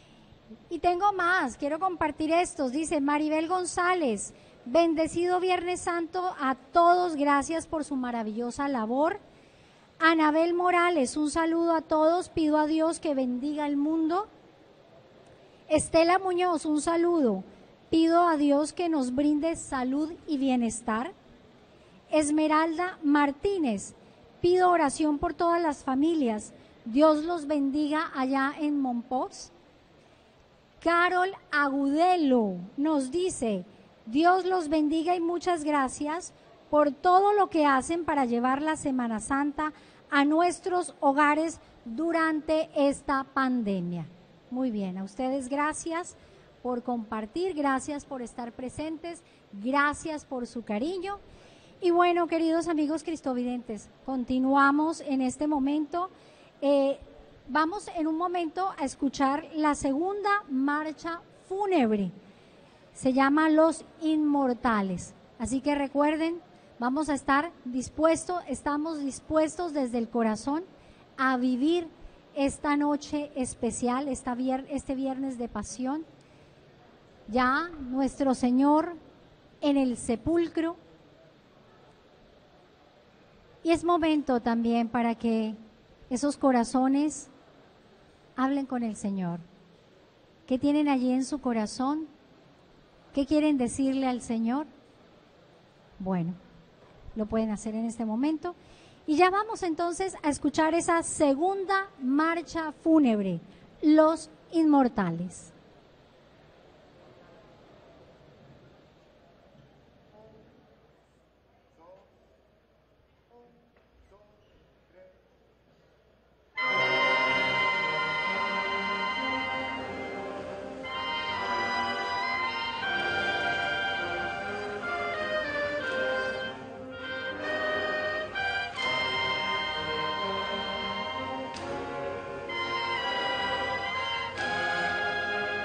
Y tengo más, quiero compartir estos. Dice Maribel González, bendecido Viernes Santo a todos, gracias por su maravillosa labor. Anabel Morales, un saludo a todos, pido a Dios que bendiga el mundo. Estela Muñoz, un saludo. pido a Dios que nos brinde salud y bienestar. Esmeralda Martínez, pido oración por todas las familias. Dios los bendiga allá en Mompox. Carol Agudelo nos dice, Dios los bendiga y muchas gracias por todo lo que hacen para llevar la Semana Santa a nuestros hogares durante esta pandemia. Muy bien, a ustedes gracias por compartir, gracias por estar presentes, gracias por su cariño. Y bueno, queridos amigos cristovidentes, continuamos en este momento. Eh, vamos en un momento a escuchar la segunda marcha fúnebre. Se llama Los Inmortales. Así que recuerden, vamos a estar dispuestos, estamos dispuestos desde el corazón a vivir esta noche especial, esta vier, este viernes de pasión. Ya nuestro Señor en el sepulcro. Y es momento también para que esos corazones hablen con el Señor. ¿Qué tienen allí en su corazón? ¿Qué quieren decirle al Señor? Bueno, lo pueden hacer en este momento. Y ya vamos entonces a escuchar esa segunda marcha fúnebre, Los Inmortales. Thank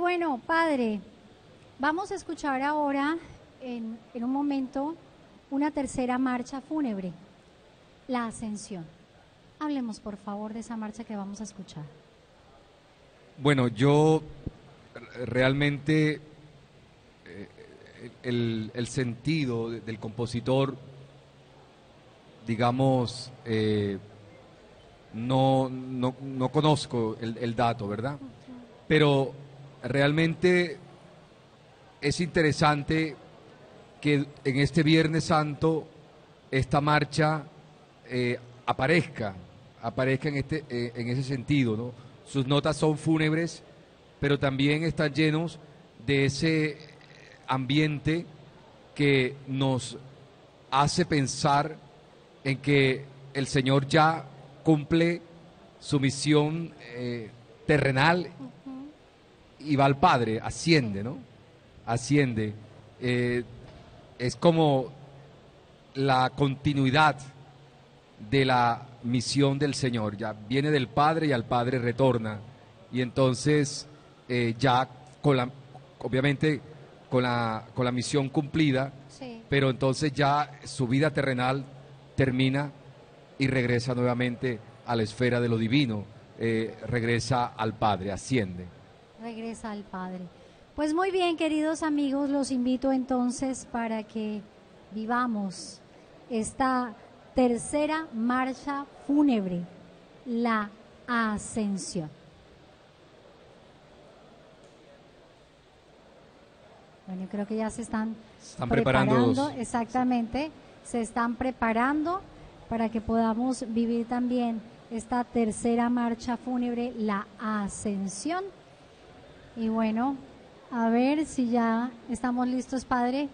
bueno, Padre, vamos a escuchar ahora, en, en un momento, una tercera marcha fúnebre, la Ascensión. Hablemos, por favor, de esa marcha que vamos a escuchar. Bueno, yo realmente eh, el, el sentido de- del compositor, digamos, eh, no, no, no conozco el, el dato, ¿verdad? Pero realmente es interesante que en este Viernes Santo esta marcha eh, aparezca, aparezca en, este, eh, en ese sentido, ¿no? Sus notas son fúnebres, pero también están llenos de ese ambiente que nos hace pensar en que el Señor ya cumple su misión eh, terrenal y va al Padre, asciende, ¿no? Asciende. Eh, es como la continuidad de la misión del Señor, ya viene del Padre y al Padre retorna. Y entonces eh, ya con la, obviamente con la, con la misión cumplida, Sí. pero entonces ya su vida terrenal termina y regresa nuevamente a la esfera de lo divino, eh, regresa al Padre, asciende. Regresa al Padre. Pues muy bien, queridos amigos, los invito entonces para que vivamos esta tercera marcha fúnebre, la Ascensión. Bueno, yo creo que ya se están, Están preparando preparando, los- exactamente, se están preparando para que podamos vivir también esta tercera marcha fúnebre, la Ascensión. Y bueno, a ver si ya estamos listos, Padre.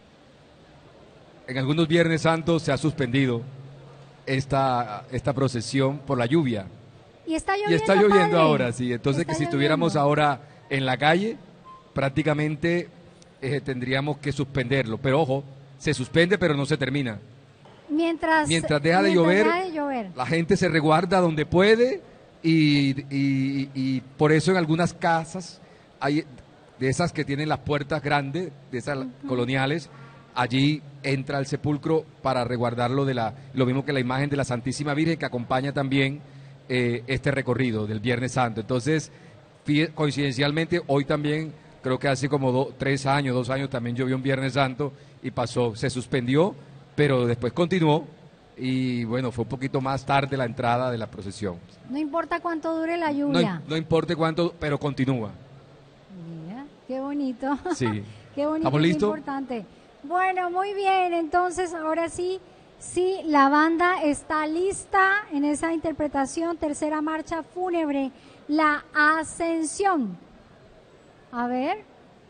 En algunos Viernes Santos se ha suspendido esta, esta procesión por la lluvia. Y está lloviendo, Y está lloviendo Padre. ahora, sí. Entonces, Está que si estuviéramos lloviendo. ahora en la calle, prácticamente eh, tendríamos que suspenderlo. Pero ojo, se suspende, pero no se termina. Mientras, Mientras deja de mientras llover, deja de llover. la gente se resguarda donde puede y, y- y por eso en algunas casas hay de esas que tienen las puertas grandes, de esas coloniales, allí entra al sepulcro para resguardarlo de la, lo mismo que la imagen de la Santísima Virgen que acompaña también eh, este recorrido del Viernes Santo. Entonces, fí- coincidencialmente, hoy también, creo que hace como do- tres años, dos años, también llovió un Viernes Santo y pasó, se suspendió, pero después continuó y bueno, fue un poquito más tarde la entrada de la procesión. No importa cuánto dure la No, lluvia. no importa cuánto, pero continúa. Mira, qué bonito. Sí. Qué bonito, ¿Estamos qué listos? importante. Bueno, muy bien. Entonces, ahora sí, sí, la banda está lista en esa interpretación, tercera marcha fúnebre, la Ascensión. A ver.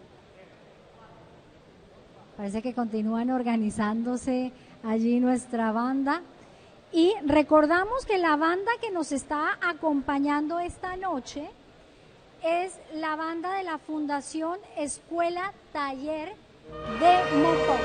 Parece que continúan organizándose allí nuestra banda. Y recordamos que la banda que nos está acompañando esta noche es la banda de la Fundación Escuela Taller de Motos.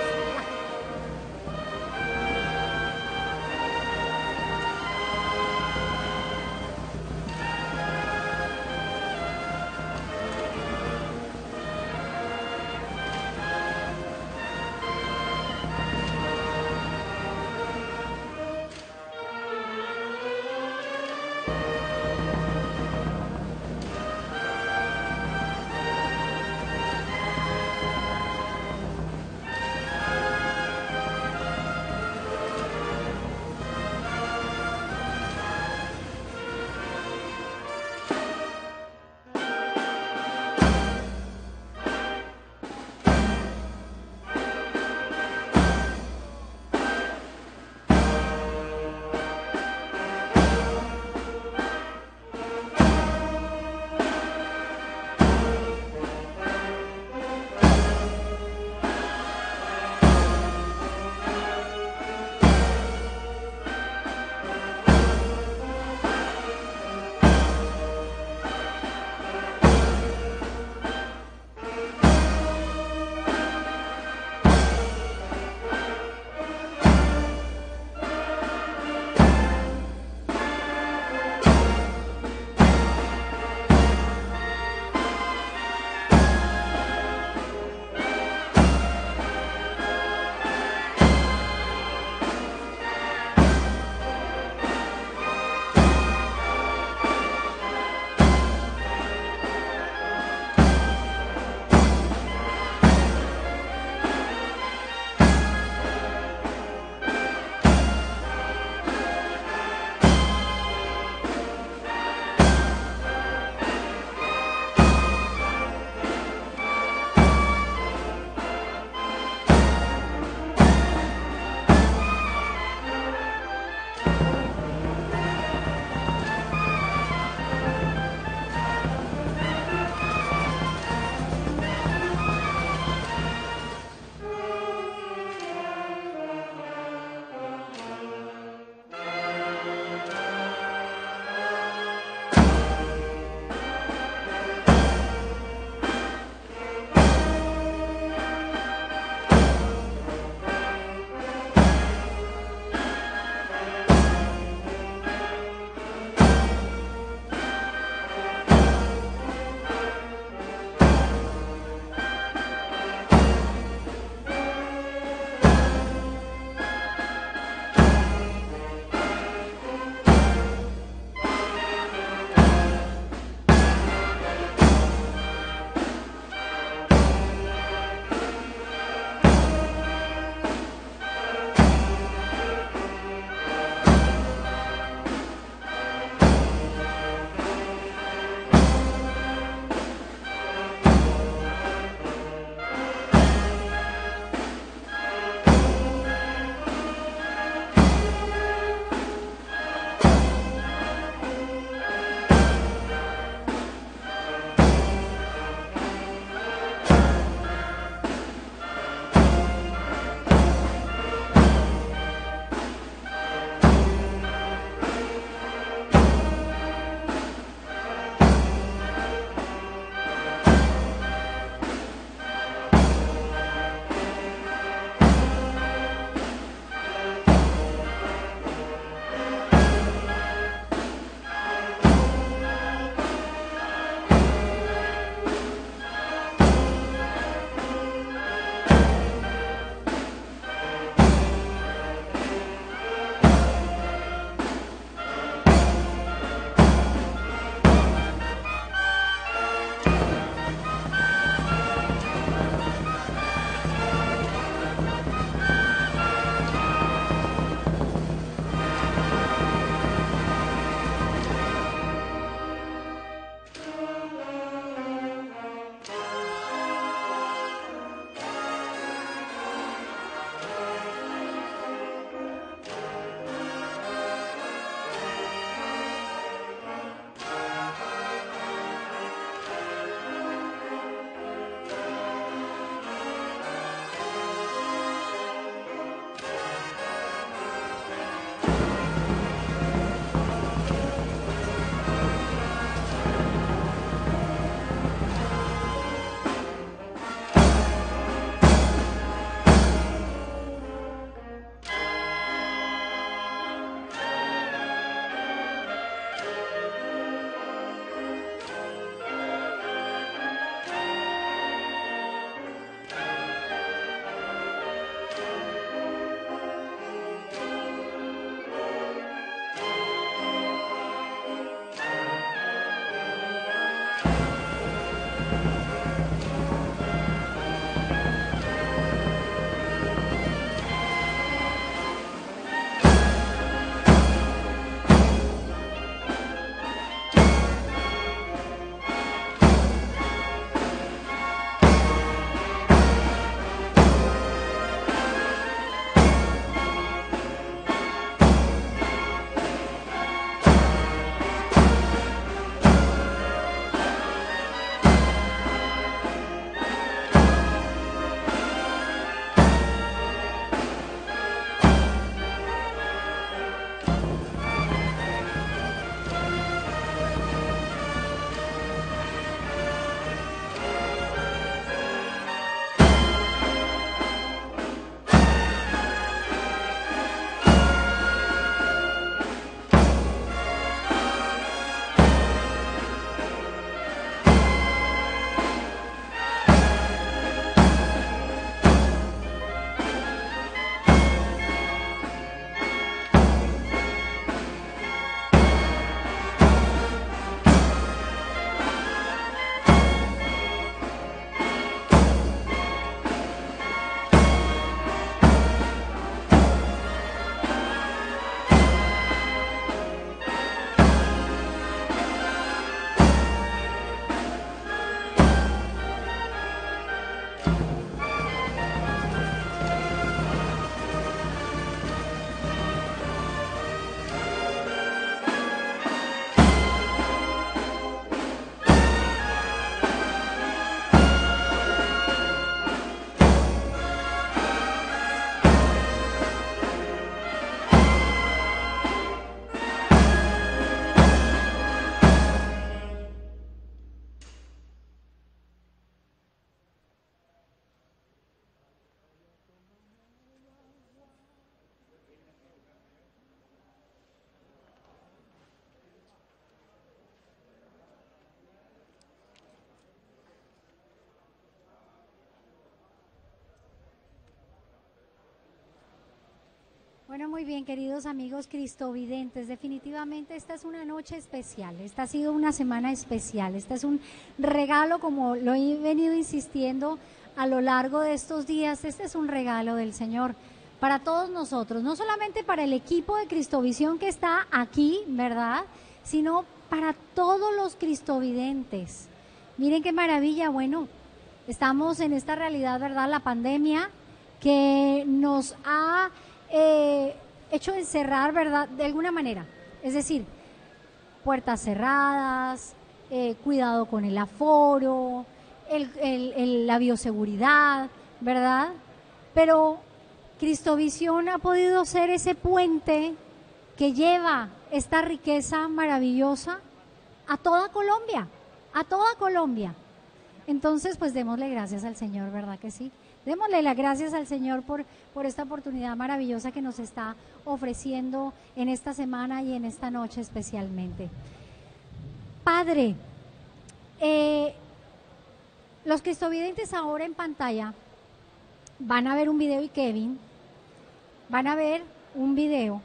Bueno, muy bien, queridos amigos cristovidentes, definitivamente esta es una noche especial, esta ha sido una semana especial, este es un regalo, como lo he venido insistiendo a lo largo de estos días, este es un regalo del Señor para todos nosotros, no solamente para el equipo de Cristovisión que está aquí, ¿verdad?, sino para todos los cristovidentes. Miren qué maravilla, bueno, estamos en esta realidad, ¿verdad?, la pandemia que nos ha eh, hecho encerrar, ¿verdad?, de alguna manera, es decir, puertas cerradas, eh, cuidado con el aforo, el, el, el, la bioseguridad, ¿verdad? Pero Cristovisión ha podido ser ese puente que lleva esta riqueza maravillosa a toda Colombia, a toda Colombia. Entonces, pues démosle gracias al Señor, ¿verdad que sí? Démosle las gracias al Señor por, por esta oportunidad maravillosa que nos está ofreciendo en esta semana y en esta noche especialmente. Padre, eh, los cristovidentes ahora en pantalla van a ver un video, y Kevin, van a ver un video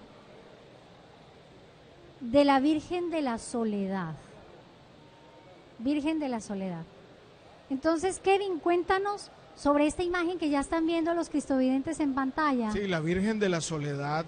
de la Virgen de la Soledad. Virgen de la Soledad. Entonces, Kevin, cuéntanos sobre esta imagen que ya están viendo los cristovidentes en pantalla. Sí, la Virgen de la Soledad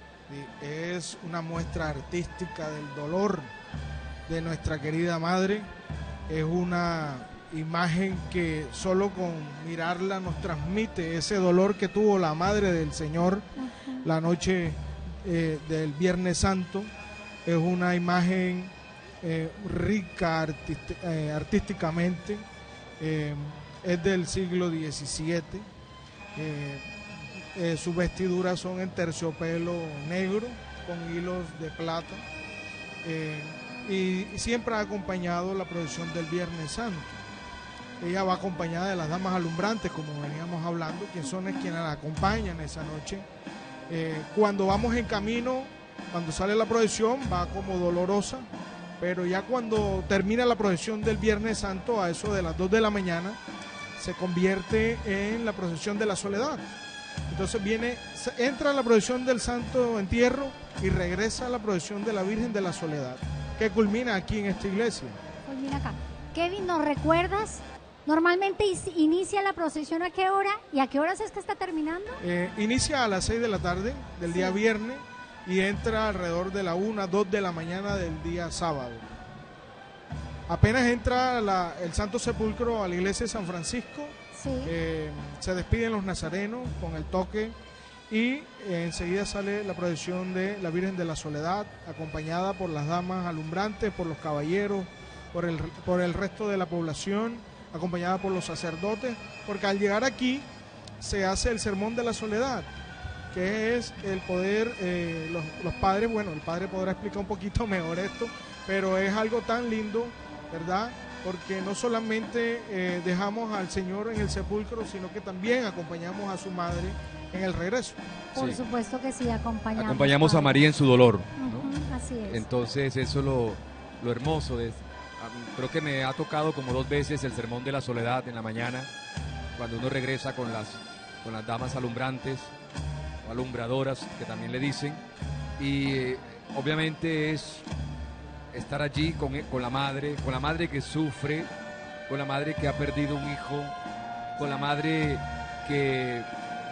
es una muestra artística del dolor de nuestra querida madre. Es una imagen que solo con mirarla nos transmite ese dolor que tuvo la madre del Señor. Uh-huh. La noche eh, del Viernes Santo. Es una imagen eh, rica artist- eh, artísticamente. Eh, es del siglo diecisiete, eh, eh, sus vestiduras son en terciopelo negro con hilos de plata, eh, y siempre ha acompañado la procesión del Viernes Santo. Ella va acompañada de las damas alumbrantes, como veníamos hablando, que son quienes la acompañan esa noche. Eh, cuando vamos en camino, cuando sale la procesión, va como dolorosa, pero ya cuando termina la procesión del Viernes Santo, a eso de las dos de la mañana, se convierte en la procesión de la Soledad. Entonces viene, entra la procesión del Santo Entierro y regresa a la procesión de la Virgen de la Soledad, que culmina aquí en esta iglesia. Culmina acá. Kevin, ¿nos recuerdas? Normalmente inicia la procesión ¿a qué hora? ¿Y a qué horas es que está terminando? Eh, inicia a las seis de la tarde del día sí. viernes y entra alrededor de la una, dos de la mañana del día sábado. Apenas entra la, el Santo Sepulcro a la iglesia de San Francisco, sí. eh, se despiden los nazarenos con el toque y eh, enseguida sale la procesión de la Virgen de la Soledad, acompañada por las damas alumbrantes, por los caballeros, por el, por el resto de la población, acompañada por los sacerdotes, porque al llegar aquí se hace el Sermón de la Soledad, que es el poder, eh, los, los padres, bueno, el padre podrá explicar un poquito mejor esto, pero es algo tan lindo, ¿verdad? Porque no solamente eh, dejamos al Señor en el sepulcro, sino que también acompañamos a su madre en el regreso. Por sí. supuesto que sí, acompañamos. Acompañamos a María en su dolor, ¿no? Uh-huh, así es. Entonces eso es lo, lo hermoso. De, creo que me ha tocado como dos veces el Sermón de la Soledad en la mañana, cuando uno regresa con las, con las damas alumbrantes, o alumbradoras, que también le dicen, y eh, obviamente es estar allí con, con la madre, con la madre que sufre, con la madre que ha perdido un hijo, con la madre que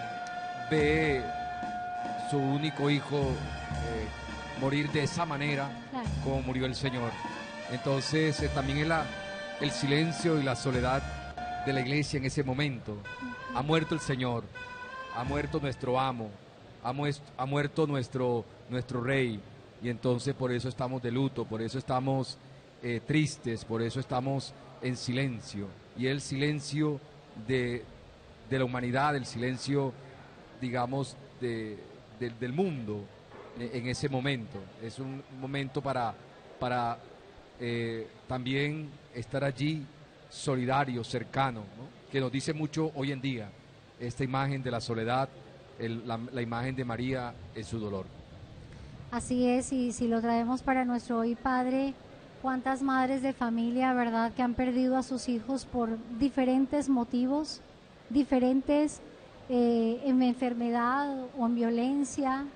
ve su único hijo eh, morir de esa manera, claro, como murió el Señor. Entonces eh, también es la, el silencio y la soledad de la iglesia en ese momento. Uh-huh. Ha muerto el Señor, ha muerto nuestro amo, ha, muest- ha muerto nuestro, nuestro rey. Y entonces por eso estamos de luto, por eso estamos eh, tristes, por eso estamos en silencio. Y el silencio de, de la humanidad, el silencio, digamos, de, de, del mundo eh, en ese momento. Es un momento para, para eh, también estar allí solidario, cercano, ¿no? Que nos dice mucho hoy en día esta imagen de la soledad, el, la, la imagen de María en su dolor. Así es, y si lo traemos para nuestro hoy Padre, cuántas madres de familia, ¿verdad?, que han perdido a sus hijos por diferentes motivos, diferentes, eh, en enfermedad o en violencia,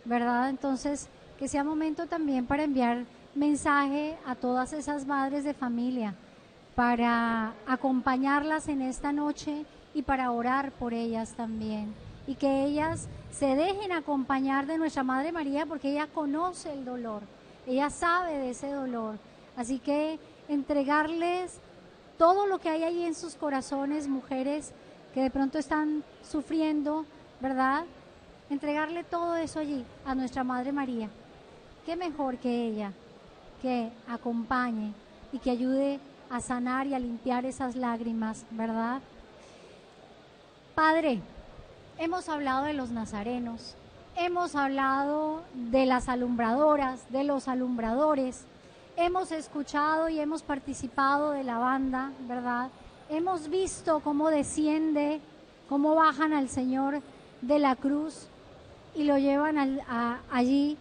¿verdad? Entonces, que sea momento también para enviar mensaje a todas esas madres de familia, para acompañarlas en esta noche y para orar por ellas también. Y que ellas se dejen acompañar de nuestra Madre María, porque ella conoce el dolor, ella sabe de ese dolor. Así que entregarles todo lo que hay ahí en sus corazones, mujeres que de pronto están sufriendo, ¿verdad? Entregarle todo eso allí a nuestra Madre María. Qué mejor que ella, que acompañe y que ayude a sanar y a limpiar esas lágrimas, ¿verdad? Padre, hemos hablado de los nazarenos, hemos hablado de las alumbradoras, de los alumbradores, hemos escuchado y hemos participado de la banda, ¿verdad? Hemos visto cómo desciende, cómo bajan al Señor de la cruz y lo llevan al, a, allí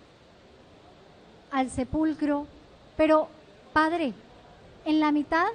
al sepulcro. Pero, Padre, en la mitad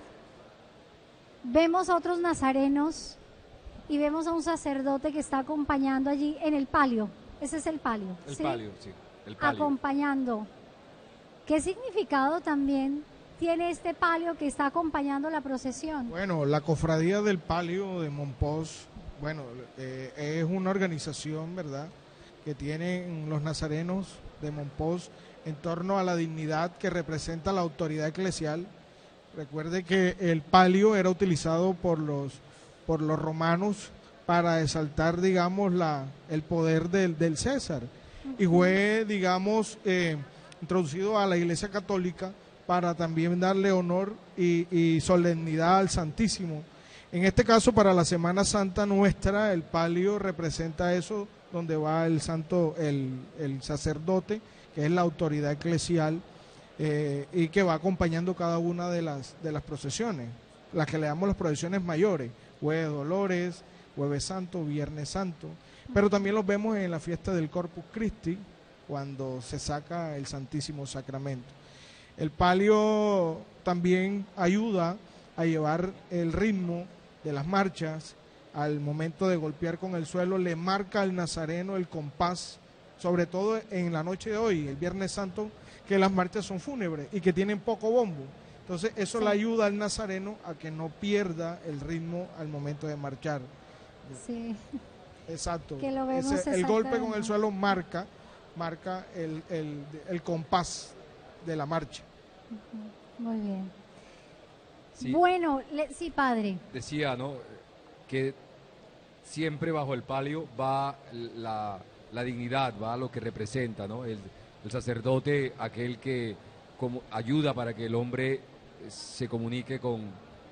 vemos a otros nazarenos y vemos a un sacerdote que está acompañando allí en el palio. Ese es el palio. El ¿sí? palio, sí. El palio. Acompañando. ¿Qué significado también tiene este palio que está acompañando la procesión? Bueno, la Cofradía del Palio de Mompox, bueno, eh, es una organización, ¿verdad?, que tienen los nazarenos de Mompox en torno a la dignidad que representa la autoridad eclesial. Recuerde que el palio era utilizado por los, por los romanos para exaltar, digamos, la, el poder del, del César. Y fue, digamos, eh, introducido a la Iglesia Católica para también darle honor y, y solemnidad al Santísimo. En este caso, para la Semana Santa nuestra, el palio representa eso, donde va el santo, el, el sacerdote, que es la autoridad eclesial, eh, y que va acompañando cada una de las, de las procesiones, las que le damos las procesiones mayores, Jueves de Dolores, Jueves Santo, Viernes Santo, pero también los vemos en la fiesta del Corpus Christi, cuando se saca el Santísimo Sacramento. El palio también ayuda a llevar el ritmo de las marchas. Al momento de golpear con el suelo, le marca al nazareno el compás, sobre todo en la noche de hoy, el Viernes Santo, que las marchas son fúnebres y que tienen poco bombo. Entonces eso Sí. le ayuda al nazareno a que no pierda el ritmo al momento de marchar. Sí. Exacto. Que lo vemos Ese- el golpe con exactamente. el suelo marca, marca el, el, el compás de la marcha. Muy bien. Sí. Bueno, le- sí, Padre. Decía, ¿no?, que siempre bajo el palio va la, la dignidad, va lo que representa, ¿no? El, el sacerdote, aquel que como ayuda para que el hombre se comunique con,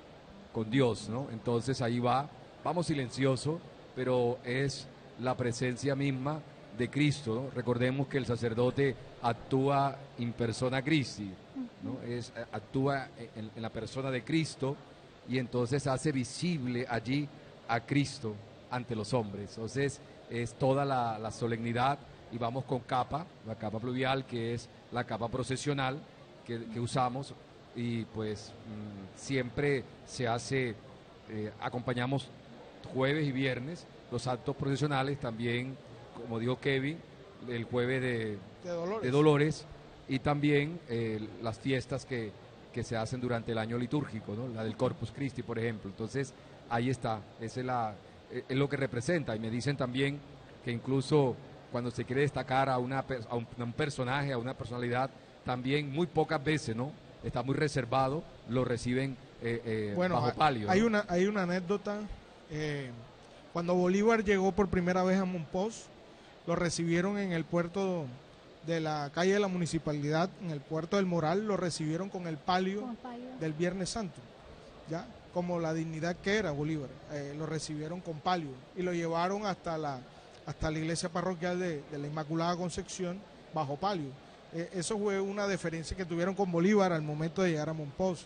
con Dios, ¿no? Entonces ahí va, vamos silencioso, pero es la presencia misma de Cristo, ¿no? Recordemos que el sacerdote actúa in persona Christi, ¿no? Es, actúa en, en la persona de Cristo y entonces hace visible allí a Cristo ante los hombres. Entonces es toda la, la solemnidad y vamos con capa, la capa pluvial, que es la capa procesional que, que usamos, y pues mmm, siempre se hace, eh, acompañamos jueves y viernes los actos procesionales, también, como dijo Kevin, el jueves de, De Dolores. de Dolores, y también eh, las fiestas que, que se hacen durante el año litúrgico, ¿no? La del Corpus Christi, por ejemplo. Entonces, ahí está, esa es, la, eh, es lo que representa. Y me dicen también que incluso cuando se quiere destacar a, una, per- a, un, a un personaje, a una personalidad, también muy pocas veces, ¿no? Está muy reservado, lo reciben eh, eh, Bueno, bajo palio, hay ¿no? una, hay una anécdota. eh, cuando Bolívar llegó por primera vez a Mompox, lo recibieron en el puerto de la calle de la municipalidad, en el puerto del Moral, lo recibieron con el palio Con palio. del Viernes Santo, ya como la dignidad que era Bolívar, eh, lo recibieron con palio y lo llevaron hasta la hasta la iglesia parroquial de, de la Inmaculada Concepción bajo palio. Eh, eso fue una deferencia que tuvieron con Bolívar al momento de llegar a Mompox.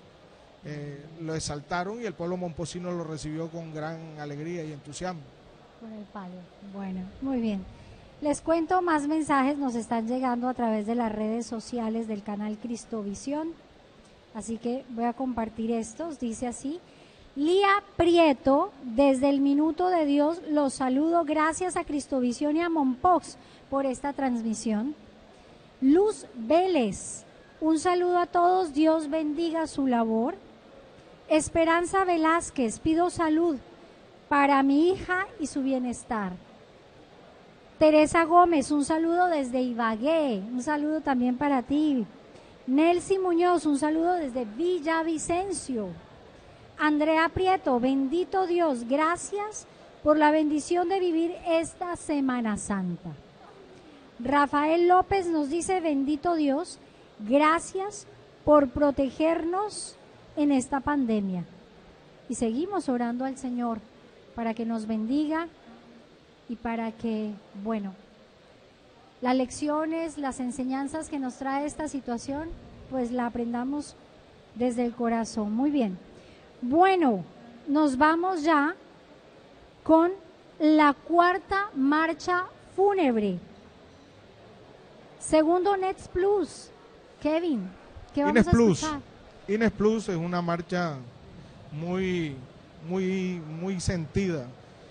Eh, lo exaltaron y el pueblo momposino lo recibió con gran alegría y entusiasmo. Con el palio. Bueno, muy bien. Les cuento, más mensajes nos están llegando a través de las redes sociales del canal Cristovisión. Así que voy a compartir estos. Dice así: Lía Prieto, desde el Minuto de Dios, los saludo. Gracias a Cristovisión y a Mompox por esta transmisión. Luz Vélez, un saludo a todos. Dios bendiga su labor. Esperanza Velázquez, pido salud para mi hija y su bienestar. Teresa Gómez, un saludo desde Ibagué, un saludo también para ti. Nelcy Muñoz, un saludo desde Villavicencio. Andrea Prieto, bendito Dios, gracias por la bendición de vivir esta Semana Santa. Rafael López nos dice, bendito Dios, gracias por protegernos en esta pandemia. Y seguimos orando al Señor para que nos bendiga y para que, bueno, las lecciones, las enseñanzas que nos trae esta situación, pues la aprendamos desde el corazón. Muy bien. Bueno, nos vamos ya con la cuarta marcha fúnebre. Segundo Nets Plus. Kevin, ¿qué vamos Ines a Plus. escuchar? Ines Plus es una marcha muy, muy, muy sentida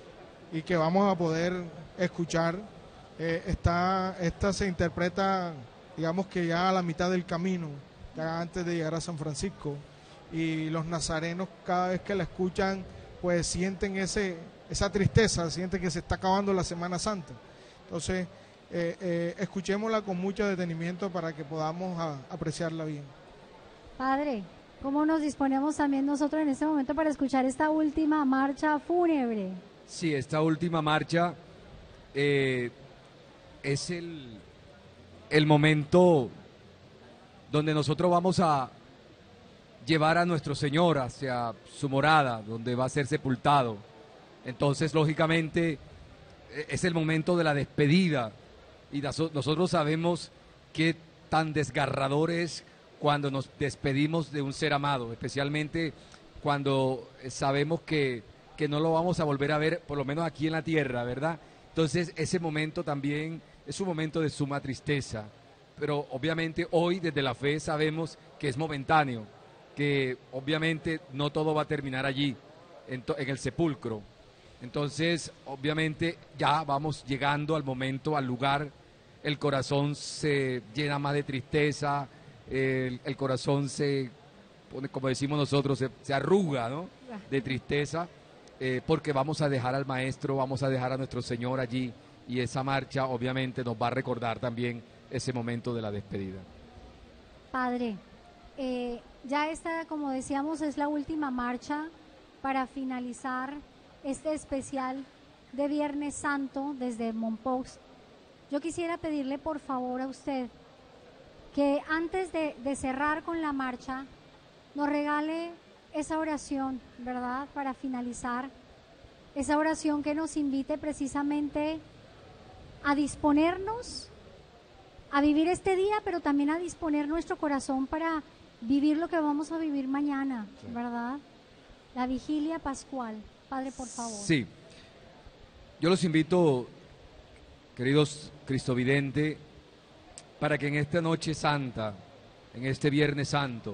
y que vamos a poder escuchar. Eh, está, esta se interpreta, digamos que ya a la mitad del camino, ya antes de llegar a San Francisco, y los nazarenos cada vez que la escuchan, pues sienten ese, esa tristeza, sienten que se está acabando la Semana Santa. Entonces, eh, eh, escuchémosla con mucho detenimiento para que podamos a, apreciarla bien. Padre, ¿cómo nos disponemos también nosotros en este momento para escuchar esta última marcha fúnebre? Sí, esta última marcha eh, es el, el momento donde nosotros vamos a llevar a nuestro Señor hacia su morada, donde va a ser sepultado. Entonces, lógicamente, es el momento de la despedida y nosotros sabemos qué tan desgarrador es cuando nos despedimos de un ser amado, especialmente cuando sabemos que, que no lo vamos a volver a ver, por lo menos aquí en la tierra, ¿verdad? Entonces, ese momento también es un momento de suma tristeza, pero obviamente hoy desde la fe sabemos que es momentáneo, que obviamente no todo va a terminar allí, en, en el sepulcro. Entonces, obviamente ya vamos llegando al momento, al lugar, el corazón se llena más de tristeza, el, el corazón se pone, como decimos nosotros, se, se arruga, ¿no? De tristeza, eh, porque vamos a dejar al Maestro, vamos a dejar a nuestro Señor allí, y esa marcha obviamente nos va a recordar también ese momento de la despedida. Padre, eh, ya esta, como decíamos, es la última marcha para finalizar este especial de Viernes Santo desde Mompox. Yo quisiera pedirle por favor a usted que antes de, de cerrar con la marcha nos regale esa oración, ¿verdad? Para finalizar, esa oración que nos invite precisamente a disponernos a vivir este día, pero también a disponer nuestro corazón para vivir lo que vamos a vivir mañana, sí, ¿verdad? La vigilia pascual. Padre, por favor. Sí. Yo los invito, queridos cristovidentes, para que en esta noche santa, en este Viernes Santo,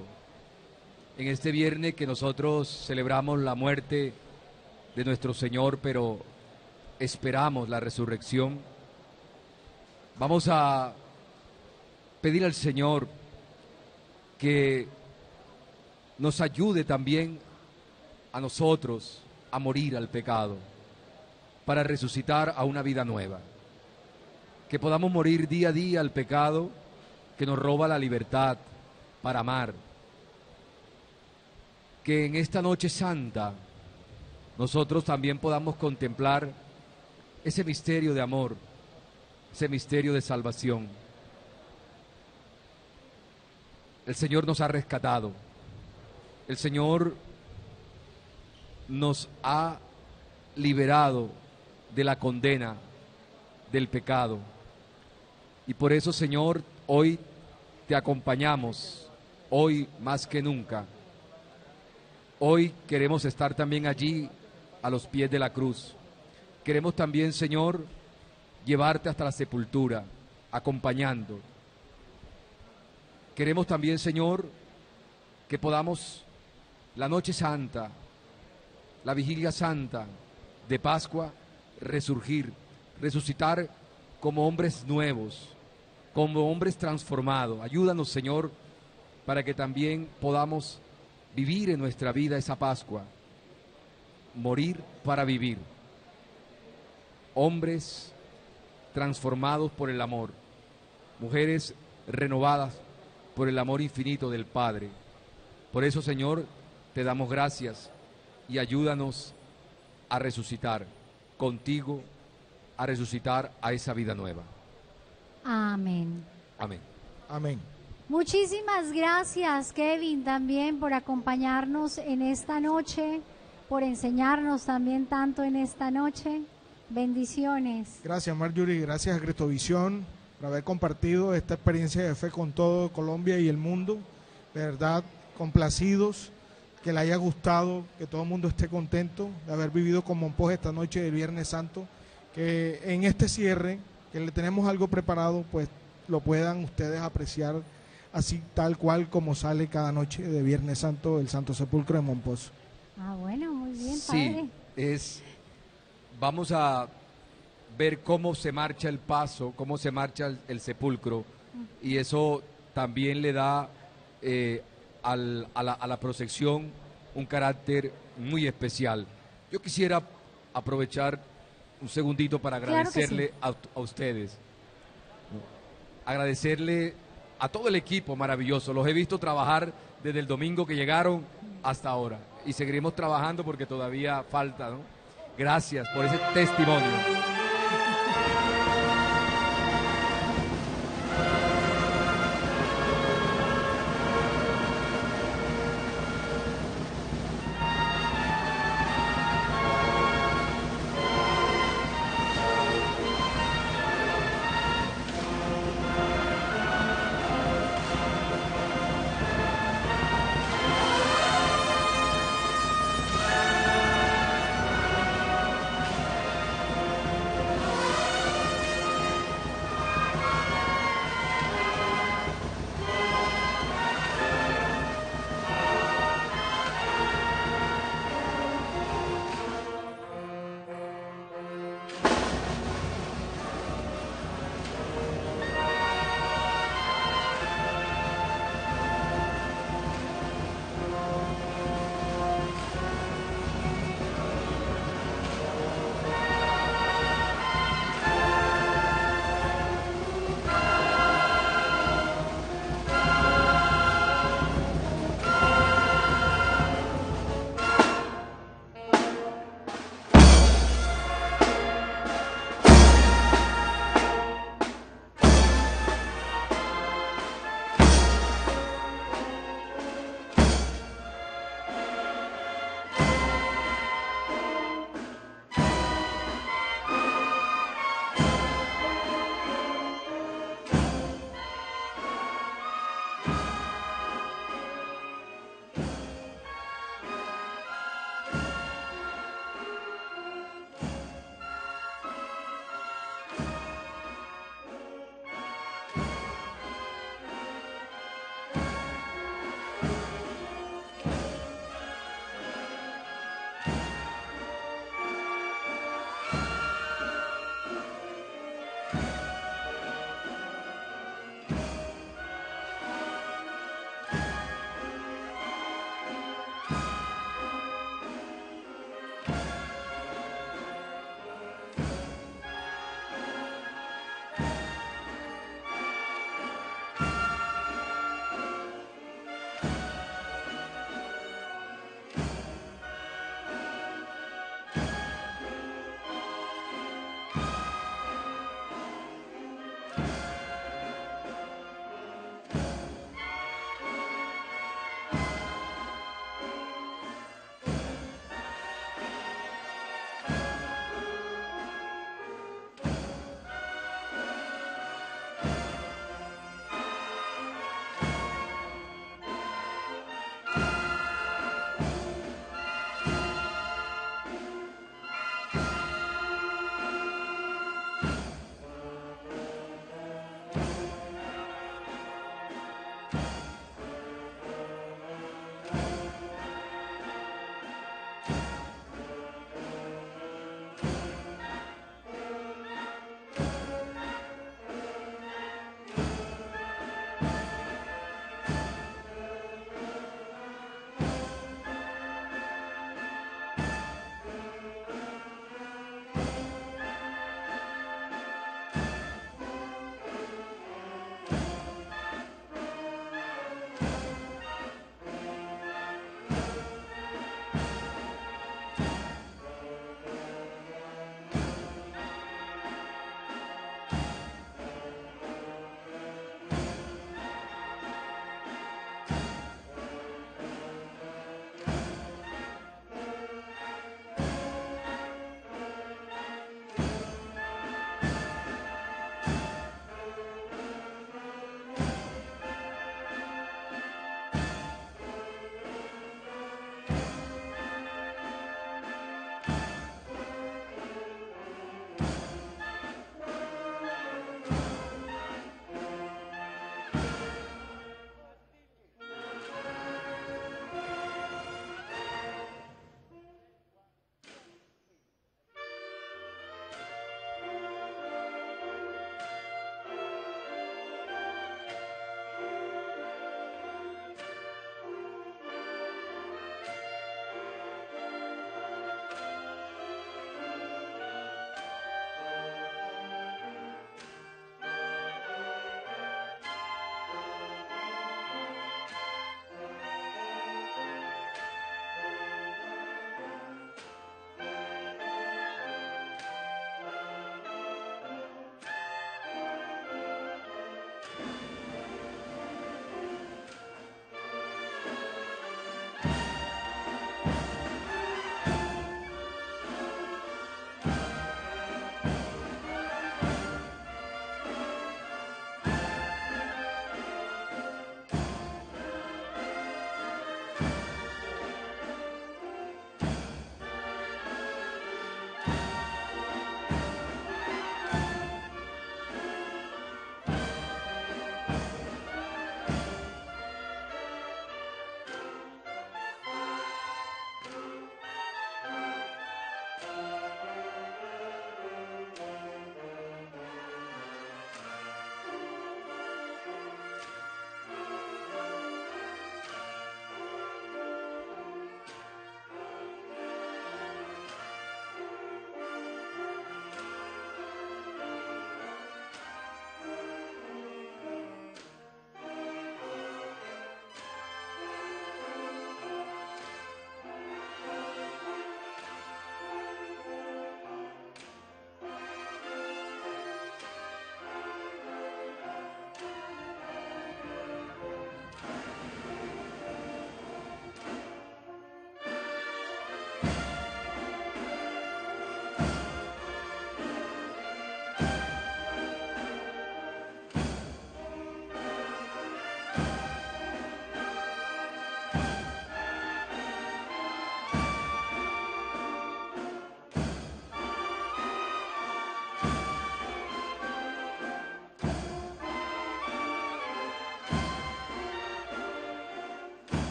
en este viernes que nosotros celebramos la muerte de nuestro Señor, pero esperamos la resurrección, vamos a pedir al Señor que nos ayude también a nosotros a morir al pecado, para resucitar a una vida nueva. Que podamos morir día a día al pecado que nos roba la libertad para amar. Que en esta noche santa nosotros también podamos contemplar ese misterio de amor, ese misterio de salvación. El Señor nos ha rescatado. El Señor nos ha liberado de la condena del pecado. Y por eso, Señor, hoy te acompañamos, hoy más que nunca. Hoy queremos estar también allí a los pies de la cruz. Queremos también, Señor, llevarte hasta la sepultura, acompañando. Queremos también, Señor, que podamos la noche santa la vigilia santa de Pascua, resurgir, resucitar como hombres nuevos, como hombres transformados. Ayúdanos, Señor, para que también podamos vivir en nuestra vida esa Pascua, morir para vivir. Hombres transformados por el amor, mujeres renovadas por el amor infinito del Padre. Por eso, Señor, te damos gracias y ayúdanos a resucitar contigo, a resucitar a esa vida nueva. Amén. Amén. Amén. Muchísimas gracias, Kevin, también por acompañarnos en esta noche, por enseñarnos también tanto en esta noche. Bendiciones. Gracias, Marjorie, gracias a Cristovisión por haber compartido esta experiencia de fe con todo Colombia y el mundo. De verdad, complacidos, que le haya gustado, que todo el mundo esté contento de haber vivido con Mompox esta noche de Viernes Santo, que en este cierre, que le tenemos algo preparado, pues lo puedan ustedes apreciar así tal cual como sale cada noche de Viernes Santo el Santo Sepulcro de Mompox. Ah, bueno, muy bien, Sí, padre. es, vamos a ver cómo se marcha el paso, cómo se marcha el, el sepulcro, y eso también le da eh, al, a, la, a la procesión un carácter muy especial. Yo quisiera aprovechar un segundito para Claro que agradecerle sí. a, a ustedes, agradecerle a todo el equipo maravilloso. Los he visto trabajar desde el domingo que llegaron hasta ahora y seguiremos trabajando porque todavía falta, ¿no? Gracias por ese testimonio.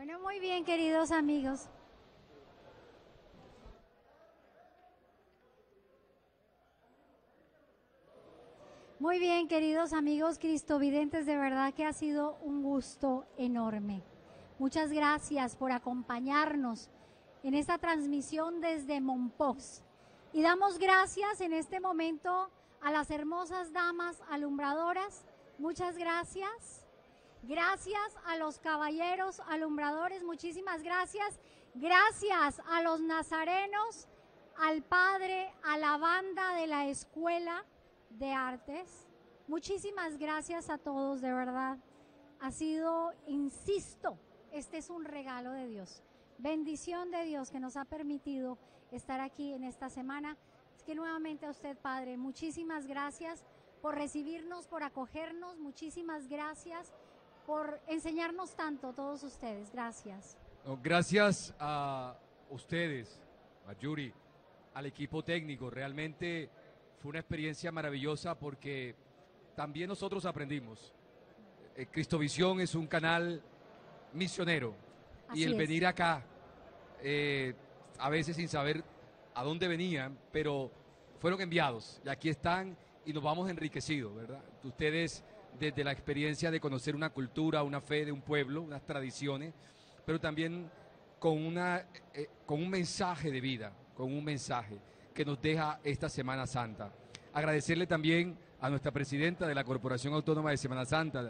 Bueno, muy bien, queridos amigos. Muy bien, queridos amigos cristovidentes, de verdad que ha sido un gusto enorme. Muchas gracias por acompañarnos en esta transmisión desde Mompox. Y damos gracias en este momento a las hermosas damas alumbradoras. Muchas gracias. Gracias a los caballeros alumbradores, muchísimas gracias. Gracias a los nazarenos, al padre, a la banda de la Escuela de Artes. Muchísimas gracias a todos, de verdad. Ha sido, insisto, este es un regalo de Dios. Bendición de Dios que nos ha permitido estar aquí en esta semana. Es que nuevamente a usted, Padre, muchísimas gracias por recibirnos, por acogernos. Muchísimas gracias por enseñarnos tanto, todos ustedes. Gracias. No, gracias a ustedes, a Yuri, al equipo técnico. Realmente fue una experiencia maravillosa porque también nosotros aprendimos. Eh, Cristovisión es un canal misionero. Así y el es. venir acá, eh, a veces sin saber a dónde venían, pero fueron enviados y aquí están y nos vamos enriquecidos, ¿verdad? Ustedes desde la experiencia de conocer una cultura, una fe de un pueblo, unas tradiciones, pero también con, una, eh, con un mensaje de vida, con un mensaje que nos deja esta Semana Santa. Agradecerle también a nuestra presidenta de la Corporación Autónoma de Semana Santa,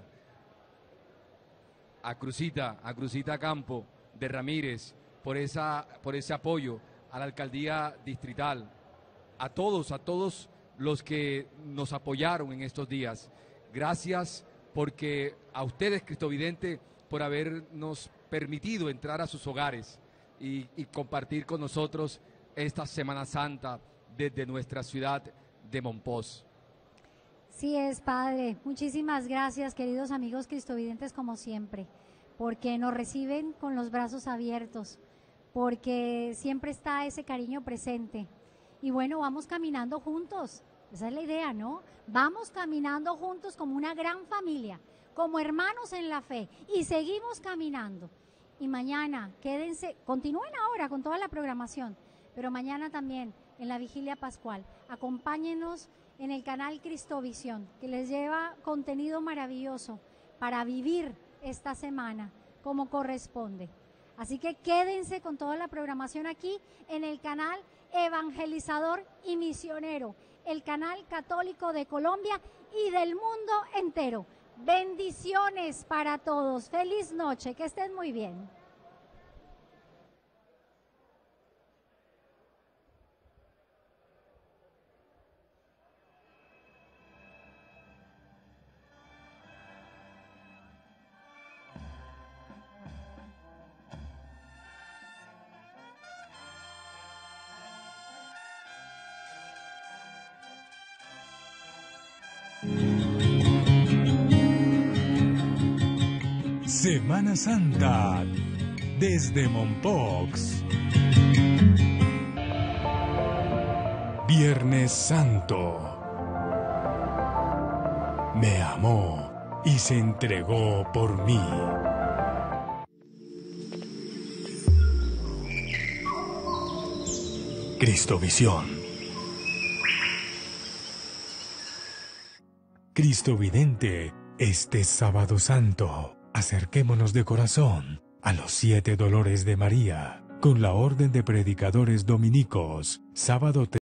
a Cruzita, a Cruzita Campo de Ramírez, por, esa, por ese apoyo, a la Alcaldía Distrital, a todos, a todos los que nos apoyaron en estos días. Gracias porque a ustedes, Cristovidente, por habernos permitido entrar a sus hogares y, y compartir con nosotros esta Semana Santa desde nuestra ciudad de Mompox. Sí es, Padre. Muchísimas gracias, queridos amigos cristovidentes, como siempre, porque nos reciben con los brazos abiertos, porque siempre está ese cariño presente. Y bueno, vamos caminando juntos. Esa es la idea, ¿no? Vamos caminando juntos como una gran familia, como hermanos en la fe, y seguimos caminando. Y mañana, quédense, continúen ahora con toda la programación, pero mañana también en la Vigilia Pascual. Acompáñenos en el canal Cristovisión, que les lleva contenido maravilloso para vivir esta semana como corresponde. Así que quédense con toda la programación aquí en el canal Evangelizador y Misionero, el canal católico de Colombia y del mundo entero. Bendiciones para todos. Feliz noche, que estén muy bien. Semana Santa desde Mompox. Viernes Santo. Me amó y se entregó por mí. Cristovisión. Cristovidente, este sábado santo, acerquémonos de corazón a los siete dolores de María, con la Orden de Predicadores Dominicos, sábado